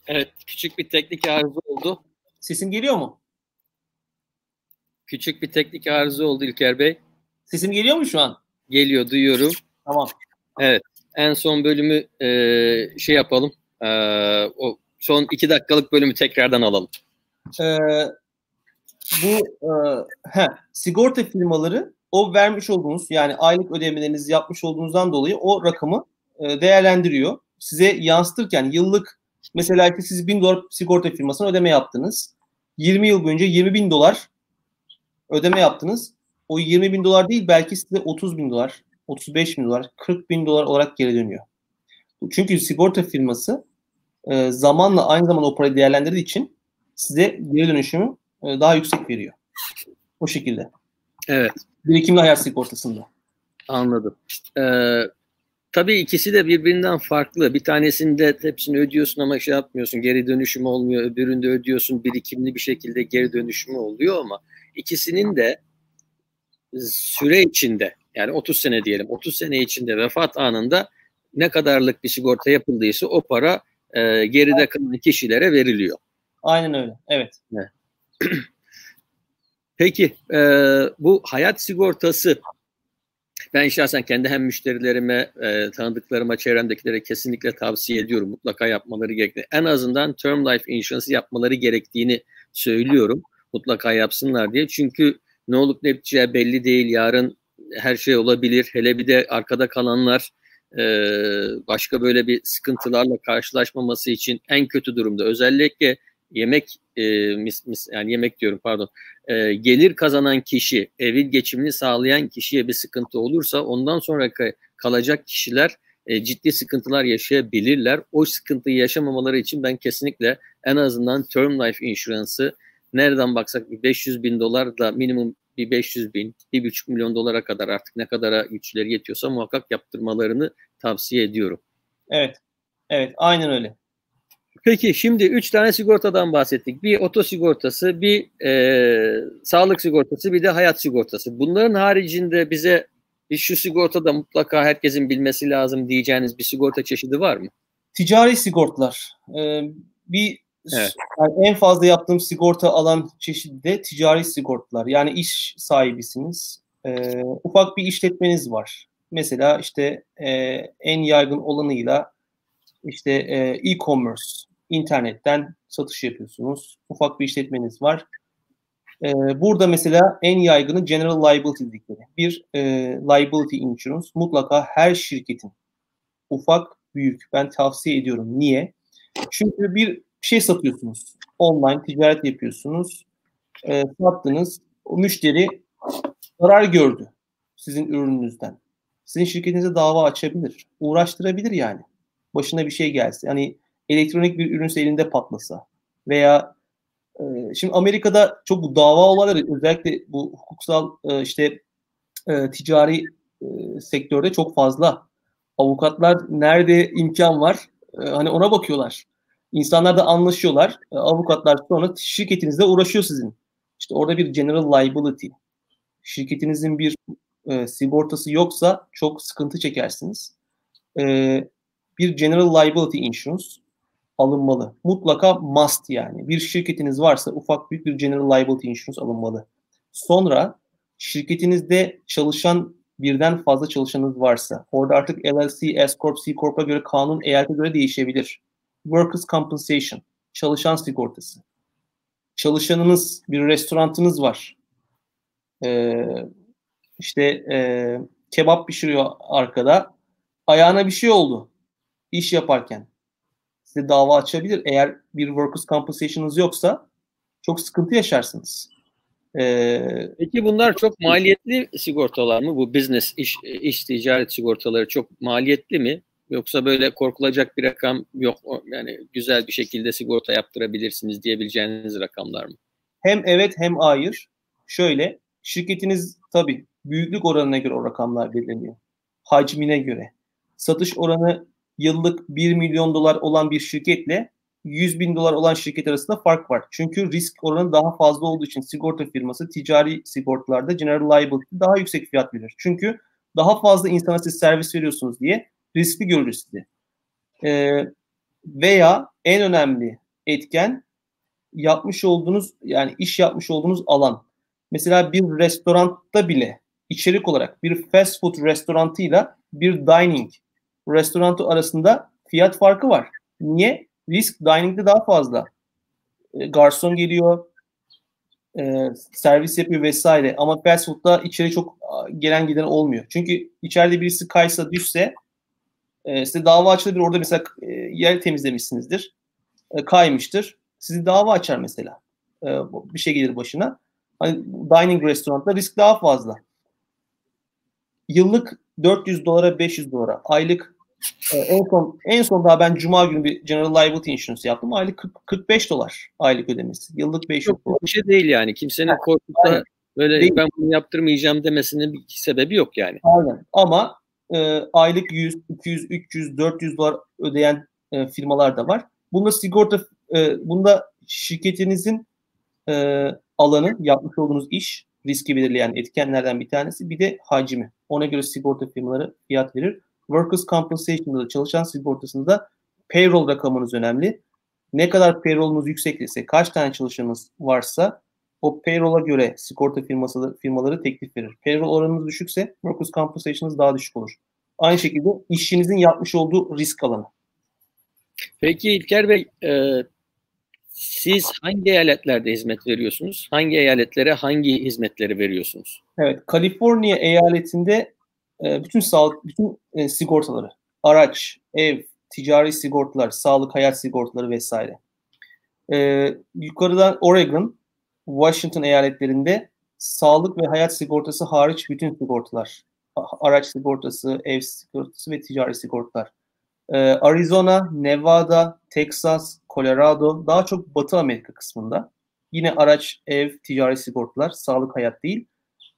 Evet, küçük bir teknik arıza oldu. Sesim geliyor mu? Küçük bir teknik arıza oldu İlker Bey. Sesim geliyor mu şu an? Geliyor, duyuyorum. Tamam. Evet, en son bölümü e, şey yapalım. E, o son iki dakikalık bölümü tekrardan alalım. Ee, bu e, he, sigorta firmaları o vermiş olduğunuz, yani aylık ödemelerinizi yapmış olduğunuzdan dolayı o rakamı e, değerlendiriyor. Size yansıtırken yıllık, mesela işte siz bin dolar sigorta firmasına ödeme yaptınız. yirmi yıl boyunca yirmi bin dolar ödeme yaptınız. O yirmi bin dolar değil, belki size otuz bin dolar, otuz beş bin dolar, kırk bin dolar olarak geri dönüyor. Çünkü sigorta firması e, zamanla aynı zamanda o parayı değerlendirdiği için size geri dönüşümü e, daha yüksek veriyor. O şekilde. Evet. Birikimli hayat sigortasında. Anladım. Ee, tabii ikisi de birbirinden farklı. Bir tanesinde hepsini ödüyorsun ama şey yapmıyorsun, geri dönüşümü olmuyor. Öbüründe ödüyorsun, birikimli bir şekilde geri dönüşümü oluyor ama ikisinin de süre içinde, yani otuz sene diyelim, otuz sene içinde vefat anında ne kadarlık bir sigorta yapıldıysa o para e, geride kalan kişilere veriliyor. Aynen öyle. Evet. Evet. Peki e, bu hayat sigortası, ben şahsen kendi hem müşterilerime, e, tanıdıklarıma, çevremdekilere kesinlikle tavsiye ediyorum. Mutlaka yapmaları gerektiğini. En azından term life insurance yapmaları gerektiğini söylüyorum. Mutlaka yapsınlar diye. Çünkü ne olup ne biteceği belli değil. Yarın her şey olabilir. Hele bir de arkada kalanlar e, başka böyle bir sıkıntılarla karşılaşmaması için en kötü durumda. Özellikle yemek e, mis, mis, yani yemek diyorum pardon. E, gelir kazanan kişi, evin geçimini sağlayan kişiye bir sıkıntı olursa ondan sonra kalacak kişiler e, ciddi sıkıntılar yaşayabilirler. O sıkıntıyı yaşamamaları için ben kesinlikle en azından term life insurance'ı nereden baksak bir beş yüz bin dolar da minimum bir beş yüz bin, bir buçuk milyon dolara kadar artık ne kadara güçleri yetiyorsa muhakkak yaptırmalarını tavsiye ediyorum. Evet. Evet. Aynen öyle. Peki şimdi üç tane sigortadan bahsettik. Bir oto sigortası, bir e, sağlık sigortası, bir de hayat sigortası. Bunların haricinde bize bir şu sigortada mutlaka herkesin bilmesi lazım diyeceğiniz bir sigorta çeşidi var mı? Ticari sigortalar. Ee, bir evet. Yani en fazla yaptığım sigorta alan çeşidi de ticari sigortalar. Yani iş sahibisiniz. Ee, ufak bir işletmeniz var. Mesela işte e, en yaygın olanıyla işte e, e-commerce, internetten satış yapıyorsunuz. Ufak bir işletmeniz var. Ee, burada mesela en yaygını general liability dedikleri. Bir e, liability insurance mutlaka her şirketin, ufak büyük, ben tavsiye ediyorum. Niye? Çünkü bir şey satıyorsunuz. Online ticaret yapıyorsunuz. E, sattınız. O müşteri zarar gördü sizin ürününüzden. Sizin şirketinize dava açabilir. Uğraştırabilir yani. Başına bir şey gelse. Hani elektronik bir ürünse elinde patlasa. Veya e, şimdi Amerika'da çok dava olayları, özellikle bu hukuksal e, işte e, ticari e, sektörde çok fazla. Avukatlar nerede imkan var? E, hani ona bakıyorlar. İnsanlar da anlaşıyorlar. E, avukatlar sonra şirketinizle uğraşıyor sizin. İşte orada bir general liability. Şirketinizin bir e, sigortası yoksa çok sıkıntı çekersiniz. E, bir general liability insurance alınmalı. Mutlaka must yani. Bir şirketiniz varsa ufak büyük bir general liability insurance alınmalı. Sonra şirketinizde çalışan birden fazla çalışanınız varsa, orada artık L L C, S Corp, C Corp'a göre kanun eyalete göre değişebilir. Workers' Compensation, çalışan sigortası. Çalışanınız, bir restorantınız var. Ee, işte e, kebap pişiriyor arkada. Ayağına bir şey oldu iş yaparken. Size dava açabilir. Eğer bir workers' compensation'ınız yoksa çok sıkıntı yaşarsınız. Ee, Peki bunlar çok maliyetli sigortalar mı? Bu business, iş, iş ticaret sigortaları çok maliyetli mi? Yoksa böyle korkulacak bir rakam yok. Yani güzel bir şekilde sigorta yaptırabilirsiniz diyebileceğiniz rakamlar mı? Hem evet hem hayır. Şöyle, şirketiniz tabii büyüklük oranına göre o rakamlar belirleniyor. Hacmine göre. Satış oranı yıllık bir milyon dolar olan bir şirketle yüz bin dolar olan şirket arasında fark var. Çünkü risk oranı daha fazla olduğu için sigorta firması ticari sigortalarda general liability daha yüksek fiyat verir. Çünkü daha fazla insana siz servis veriyorsunuz diye riskli görür sizi. Ee, veya en önemli etken yapmış olduğunuz, yani iş yapmış olduğunuz alan. Mesela bir restoranda bile içerik olarak bir fast food restorantıyla bir dining restoranı arasında fiyat farkı var. Niye? Risk dining'de daha fazla. E, garson geliyor, e, servis yapıyor vesaire. Ama fast food'da içeri çok gelen giden olmuyor. Çünkü içeride birisi kaysa düşse e, size dava açılabilir. Orada mesela e, yer temizlemişsinizdir. E, kaymıştır. Sizi dava açar mesela. E, bir şey gelir başına. Hani dining restoranda risk daha fazla. Yıllık dört yüz dolara, beş yüz dolara, aylık e, en son en son daha ben cuma günü bir general liability insurance yaptım. Aylık kırk, kırk beş dolar aylık ödemesi. Yıllık beş yüz dolar. Çok bir şey değil yani. Kimsenin Ha, korkup da böyle değil. ben bunu yaptırmayacağım demesinin bir sebebi yok yani. Aynen. Ama e, aylık yüz, iki yüz, üç yüz, dört yüz dolar ödeyen e, firmalar da var. Bunda sigorta, e, bunda şirketinizin e, alanı, yapmış olduğunuz iş, riski belirleyen etkenlerden bir tanesi. Bir de hacmi. Ona göre sigorta firmaları fiyat verir. Workers' Compensation'da da, çalışan sigortasında payroll rakamınız önemli. Ne kadar payroll'unuz yüksekse, kaç tane çalışanınız varsa o payroll'a göre sigorta firması, firmaları teklif verir. Payroll oranınız düşükse Workers' Compensation'ınız daha düşük olur. Aynı şekilde işinizin yapmış olduğu risk alanı. Peki İlker Bey, e, siz hangi eyaletlerde hizmet veriyorsunuz? Hangi eyaletlere hangi hizmetleri veriyorsunuz? Evet, Kaliforniya eyaletinde e, bütün sağlık, bütün e, sigortaları, araç, ev, ticari sigortalar, sağlık, hayat sigortaları vesaire. E, yukarıdan Oregon, Washington eyaletlerinde sağlık ve hayat sigortası hariç bütün sigortalar, araç sigortası, ev sigortası ve ticari sigortalar. E, Arizona, Nevada, Texas, Colorado, daha çok Batı Amerika kısmında. Yine araç, ev, ticari sigortalar, sağlık, hayat değil.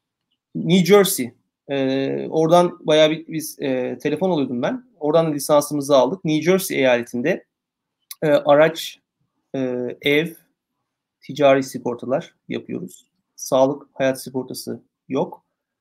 New Jersey. Ee, oradan bayağı bir biz e, telefon alıyordum ben. Oradan lisansımızı aldık. New Jersey eyaletinde e, araç, e, ev, ticari sigortalar yapıyoruz. Sağlık, hayat sigortası yok.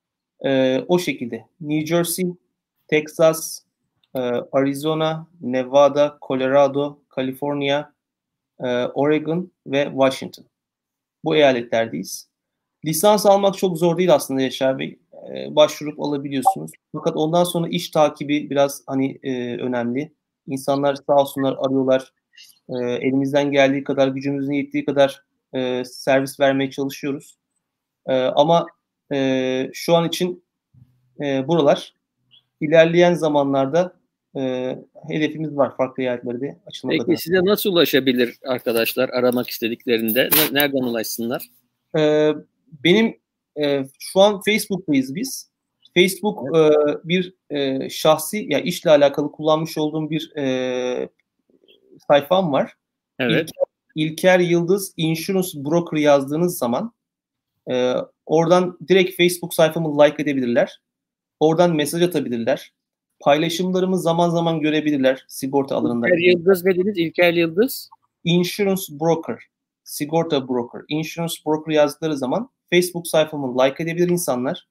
E, o şekilde. New Jersey, Texas, e, Arizona, Nevada, Colorado, Kaliforniya, e, Oregon ve Washington. Bu eyaletlerdeyiz. Lisans almak çok zor değil aslında Yaşar Bey. Ee, başvurup alabiliyorsunuz. Fakat ondan sonra iş takibi biraz hani e, önemli. İnsanlar sağ olsunlar arıyorlar. E, elimizden geldiği kadar, gücümüzün yettiği kadar e, servis vermeye çalışıyoruz. E, ama e, şu an için e, buralar. İlerleyen zamanlarda e, hedefimiz var farklı yerlerde açılmak adına. Peki size nasıl ulaşabilir arkadaşlar aramak istediklerinde? Nereden ulaşsınlar? Ee, benim e, şu an Facebook'tayız biz. Facebook evet. e, bir e, şahsi, ya işle alakalı kullanmış olduğum bir e, sayfam var. Evet. İlker, İlker Yıldız Insurance Broker yazdığınız zaman e, oradan direkt Facebook sayfamı like edebilirler. Oradan mesaj atabilirler. Paylaşımlarımı zaman zaman görebilirler sigorta alanında. İlker Yıldız dediniz, İlker Yıldız. Insurance Broker, sigorta broker, insurance broker yazdıkları zaman Facebook sayfamı like edebilir insanlar.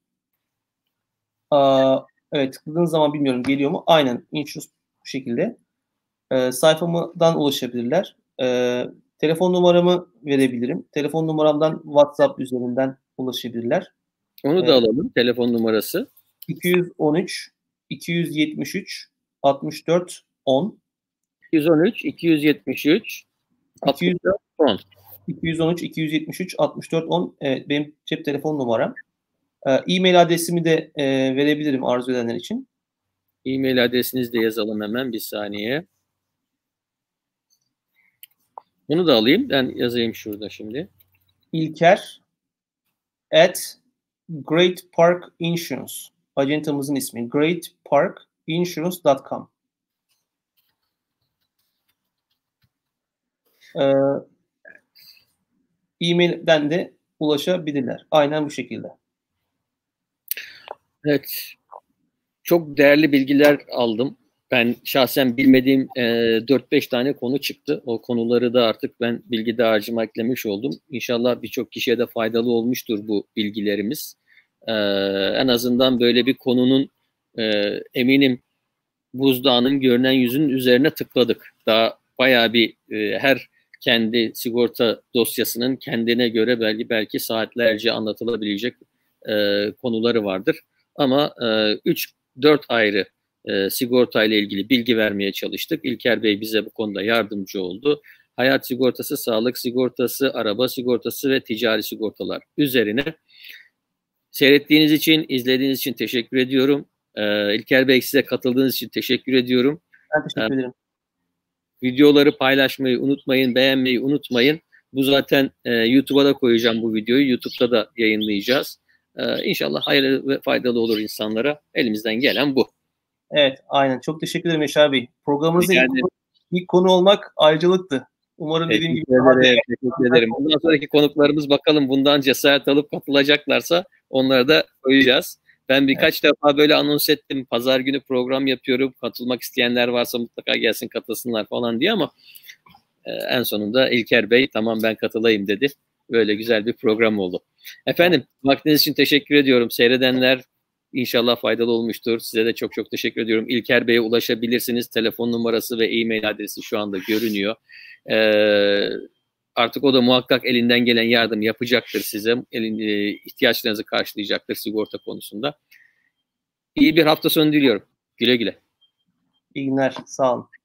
Aa, evet, tıkladığınız zaman bilmiyorum geliyor mu? Aynen, insurance bu şekilde. Ee, sayfamdan ulaşabilirler. Ee, telefon numaramı verebilirim. Telefon numaramdan WhatsApp üzerinden ulaşabilirler. Onu da ee, alalım, telefon numarası. iki yüz on üç iki yüz yetmiş üç altmış dört on iki yüz on üç iki yüz yetmiş üç altmış dört on iki yüz on üç iki yüz yetmiş üç altmış dört on evet, benim cep telefon numaram. Ee, e-mail adresimi de e, verebilirim arzu edenler için. E-mail adresinizi de yazalım hemen bir saniye. Bunu da alayım. Ben yazayım şurada şimdi. İlker at Great Park Insurance. Acentamızın ismi great park insurance dot com. Ee, e-mailden de ulaşabilirler. Aynen bu şekilde. Evet. Çok değerli bilgiler aldım. Ben şahsen bilmediğim e, dört beş tane konu çıktı. O konuları da artık ben bilgi dağarcığıma eklemiş oldum. İnşallah birçok kişiye de faydalı olmuştur bu bilgilerimiz. E, en azından böyle bir konunun e, eminim buzdağının görünen yüzünün üzerine tıkladık. Daha bayağı bir e, her kendi sigorta dosyasının kendine göre belki belki saatlerce anlatılabilecek e, konuları vardır. Ama üç dört ayrı e, sigorta ile ilgili bilgi vermeye çalıştık. İlker Bey bize bu konuda yardımcı oldu. Hayat sigortası, sağlık sigortası, araba sigortası ve ticari sigortalar üzerine. Seyrettiğiniz için, izlediğiniz için teşekkür ediyorum. Ee, İlker Bey, size katıldığınız için teşekkür ediyorum. Ben teşekkür ee, ederim. Videoları paylaşmayı unutmayın, beğenmeyi unutmayın. Bu zaten e, YouTube'a da koyacağım bu videoyu. YouTube'da da yayınlayacağız. Ee, İnşallah hayırlı ve faydalı olur insanlara. Elimizden gelen bu. Evet, aynen. Çok teşekkür ederim Yaşar Bey. Programımızda ilk, ilk konu olmak ayrıcalıktı. Umarım dediğim gibi. Teşekkür ederim. Teşekkür ederim. Bundan sonraki konuklarımız bakalım bundan cesaret alıp katılacaklarsa onları da koyacağız. Ben birkaç evet. defa böyle anons ettim. Pazar günü program yapıyorum. Katılmak isteyenler varsa mutlaka gelsin, katılsınlar falan diye, ama e, en sonunda İlker Bey tamam ben katılayım dedi. Böyle güzel bir program oldu. Efendim, vaktiniz için teşekkür ediyorum. Seyredenler İnşallah faydalı olmuştur. Size de çok çok teşekkür ediyorum. İlker Bey'e ulaşabilirsiniz. Telefon numarası ve e-mail adresi şu anda görünüyor. Ee, artık o da muhakkak elinden gelen yardım yapacaktır size. Elin, e, ihtiyaçlarınızı karşılayacaktır sigorta konusunda. İyi bir hafta sonu diliyorum. Güle güle. İyi günler. Sağ olun.